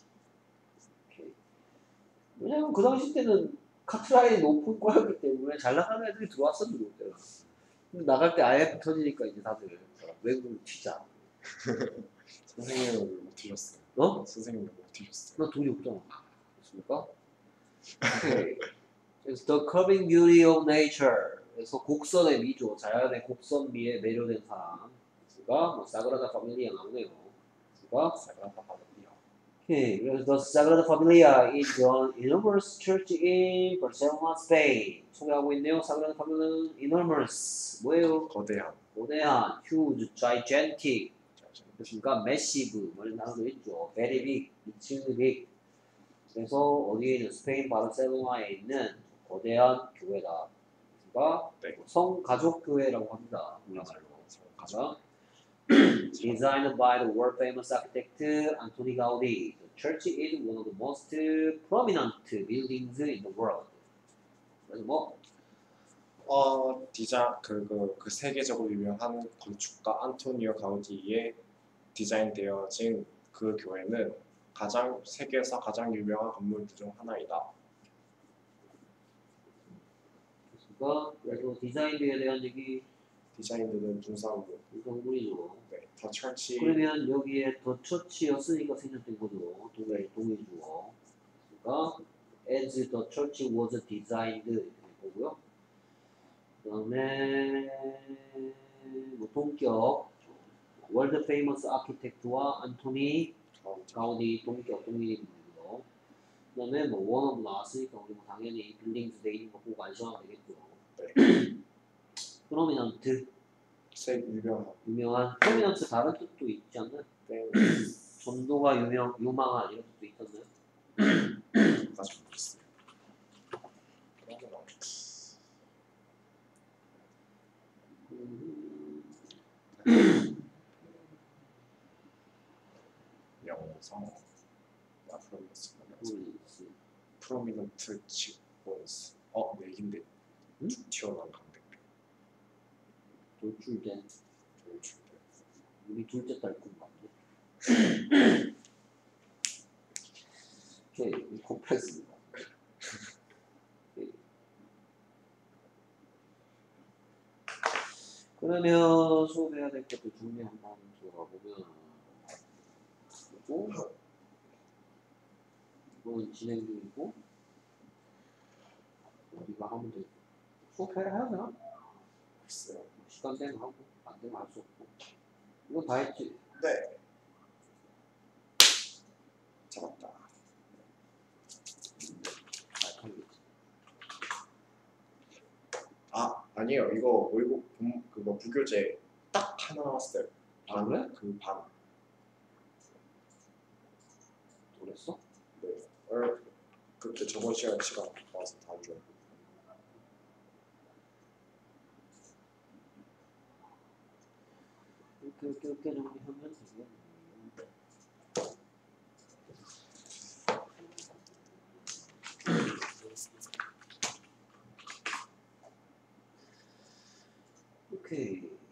왜냐면 그 당시 때는 카트라인이 높은 거였기 때문에 잘 나가는 애들이 들어왔었는데 그때는. 근데 나갈 때 IF 터지니까 이제 다들 외국으로 튀자. 선생님은 못 튀셨어요. 어? 선생님은 못 튀셨어요. 나 돈이 없잖아. 그렇습니까? 오케이. 그래서 The Curving Beauty of Nature. 그래서 곡선의 미죠. 자연의 곡선미에 매료된 사람. 그러니까 뭐 사그라다 파밀리아 나오네요. 그러니까 사그라다 파밀리아. 오케이. 그래서 The Sagrada Familia is an enormous church in Barcelona, Spain. 소개하고 있네요. 사그라다 파밀리아는 enormous. 뭐예요? 거대한, huge, gigantic. 그러니까 massive. 뭐 이런 단어도 있죠. very big, extremely big. 그래서 어디에 있는 스페인 바르셀로나에 있는 거대한 교회다. 그러니까 네. 성가족교회라고 합니다. 우리말로. 가족. Designed by the world famous architect Antoni Gaudi. The church is one of the most prominent buildings in the world. 그래서 뭐 그 세계적으로 유명한 건축가 안토니오 가우디의 디자인되어진 그 교회는 세계에서 가장 유명한 건물들 중 하나이다. 그래서 디자인에 대한 얘기 디자인들은 동물이죠. 네, 더 철치. 그러면 여기에 더 처치였으니까 생략된 거죠. 동의주어. 그러니까 as the church was designed 이렇게 보고요. 그다음에 뭐 동격 월드 페이머스 아키텍트와 안토니 가우디 동일이고요. 그다음에 뭐 원어브 나왔으니까 우리 뭐 당연히 빌딩스 돼 있는 거 보고 안심하면 되겠죠. 네. 프로미넌트 유명한 프로미넌트 다른 뜻도 있지 않나요? 네. 전도가 유망한 이런 뜻도 있었나요? 까지 모르겠어요. 영어성 프로미넌트 직원스 맥인데 응? 쭉 튀어나온 강백대. 돌출된 돌출된. 우리 둘째 딸 꿈 같네. 오케이, 콤플렉스입니다. 오케이. 그러면 수업해야 될 것도 정리 한번 들어가보면, 그리고 이건 진행 중이고, 우리가 하면 되고, 수업해야 해야 되나? 글쎄요. 시간 되면 하고, 안 되면 할 수 없고. 이거 다 했지? 네. 잡았다. 아니에요. 이거 모의고 그거 부교재 딱 하나 나왔어요. 아, 그래? 그 반. 그랬어? 네. 그때 저번 시간 나와서 다음 주에. 이렇게 정리하면 되겠네. 오케이.